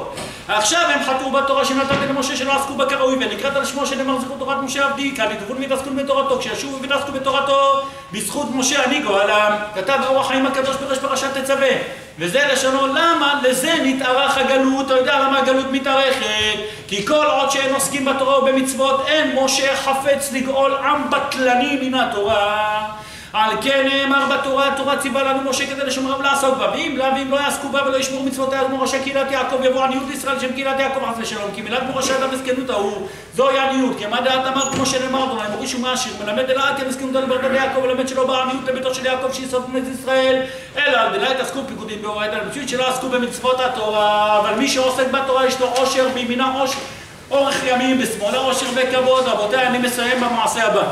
עכשיו הם חטאו בתורה שנתתי למשה שלא עסקו בה כראוי, ונקראת על שמו שנאמר זכות תורת משה עבדי, כאן יטובון ויתעסקו בתורתו, כשישובו ויתעסקו בתורתו, בזכות משה אני גואלם, כתב אור החיים הקדוש בראש פרשת תצווה. וזה לשונו, למה? לזה נתארך הגלות. אתה יודע למה הגלות מתארכת? כי כל עוד שאין עוסקים בתורה ובמצוות, אין משה חפץ לגאול עם בטלני מן התורה. על כן נאמר בתורה, התורה ציווה לנו משה כדי לשומרם לעסוק בה, ואם לא יעסקו בה ולא ישמור מצוותיה, אז מורשה קהילת יעקב יבוא עניות לישראל שם קהילת יעקב חס ושלום, כי מילת מורשה עד המסכנות ההוא, זוהי עניות, כי מה דעת אמר כמו שנאמר אדוני, מוריש ומעשיר, מלמד אלעד כי המסכנות על ברדת יעקב, ולמד שלא בא עניות לביתו של יעקב שיסוד בני ישראל, אלא על דלה יתעסקו פיקודים באורייתא, בשביל שלא עסקו במצוות התורה, אבל מי שעוסק בתורה יש לו עושר בימינה עושר, אורך ימים בשמאלה עושר וכבוד. רבותיי, אני מסיים במעשה הבא.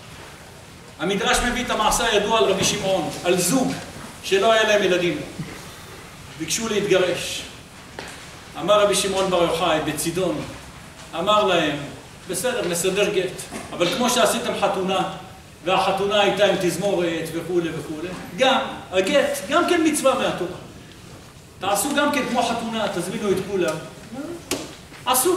המדרש מביא את המעשה הידוע על רבי שמעון, על זוג שלא היה להם ילדים. ביקשו להתגרש. אמר רבי שמעון בר יוחאי בצידון, אמר להם, בסדר, נסדר גט, אבל כמו שעשיתם חתונה, והחתונה הייתה עם תזמורת וכו' וכו', גם הגט, גם כן מצווה מהתורה. תעשו גם כן כמו חתונה, תזמינו את כולם. עשו.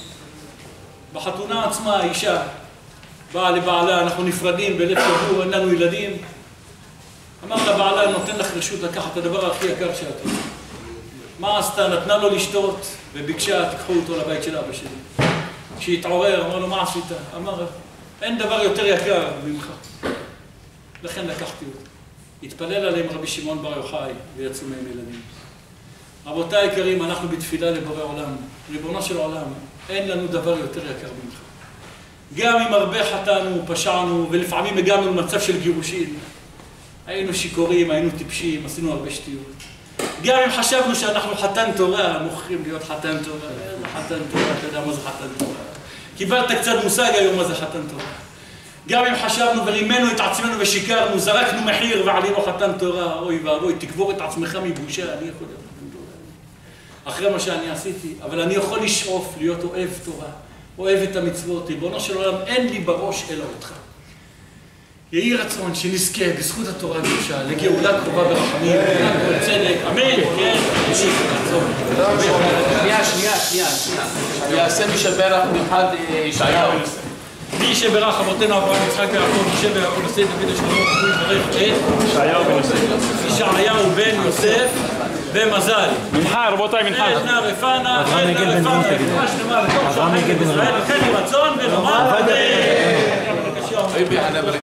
בחתונה עצמה האישה באה לבעלה, אנחנו נפרדים בלב שבור, אין לנו ילדים. אמר לבעלה, נותן לך רשות לקחת את הדבר הכי יקר שאת רוצה. מה עשתה? נתנה לו לשתות וביקשה, תיקחו אותו לבית של אבא שלי. כשהתעורר, אמר לו, מה עשית? אמר, אין דבר יותר יקר ממך. לכן לקחתי אותו. התפלל עליהם רבי שמעון בר יוחאי ויצאו מהם ילדים. רבותיי היקרים, אנחנו בתפילה לבורא עולם. ריבונו של עולם, אין לנו דבר יותר יקר ממך. גם אם הרבה חטאנו, פשענו, ולפעמים הגענו למצב של גירושים. היינו שיכורים, היינו טיפשים, עשינו הרבה שטויות. גם אם חשבנו שאנחנו חתן תורה, מוכרחים להיות חתן תורה. חתן תורה, אתה יודע מה זה חתן תורה. קיבלת קצת מושג היום מה זה חתן תורה. גם אם חשבנו ורימנו את עצמנו ושיקרנו, זרקנו מחיר ועלינו חתן תורה, אוי ואבוי, תקבור את עצמך מבושה, אני יכול להיות חתן תורה. אחרי מה שאני עשיתי, אבל אני יכול לשאוף להיות אוהב תורה. אוהב את המצוות, ריבונו של עולם, אין לי בראש אלא אותך. יהי רצון שנזכה בזכות התורה הקדושה לגאולה קרובה ברחמים, כל צדק, אמן, כן, שנייה. יעשה מי שברך במיוחד ישעיהו. מי שברך אבותינו אברהם יצחק ויעקב, משה ויעקב נשא דוד ושלמה וברך את ישעיהו בן יוסף ומזל. מנחה, רבותיי, מנחה. עדנה רפנה, רפואה שלמה בתוך שולחן ישראל, וכן יהי רצון ונאמר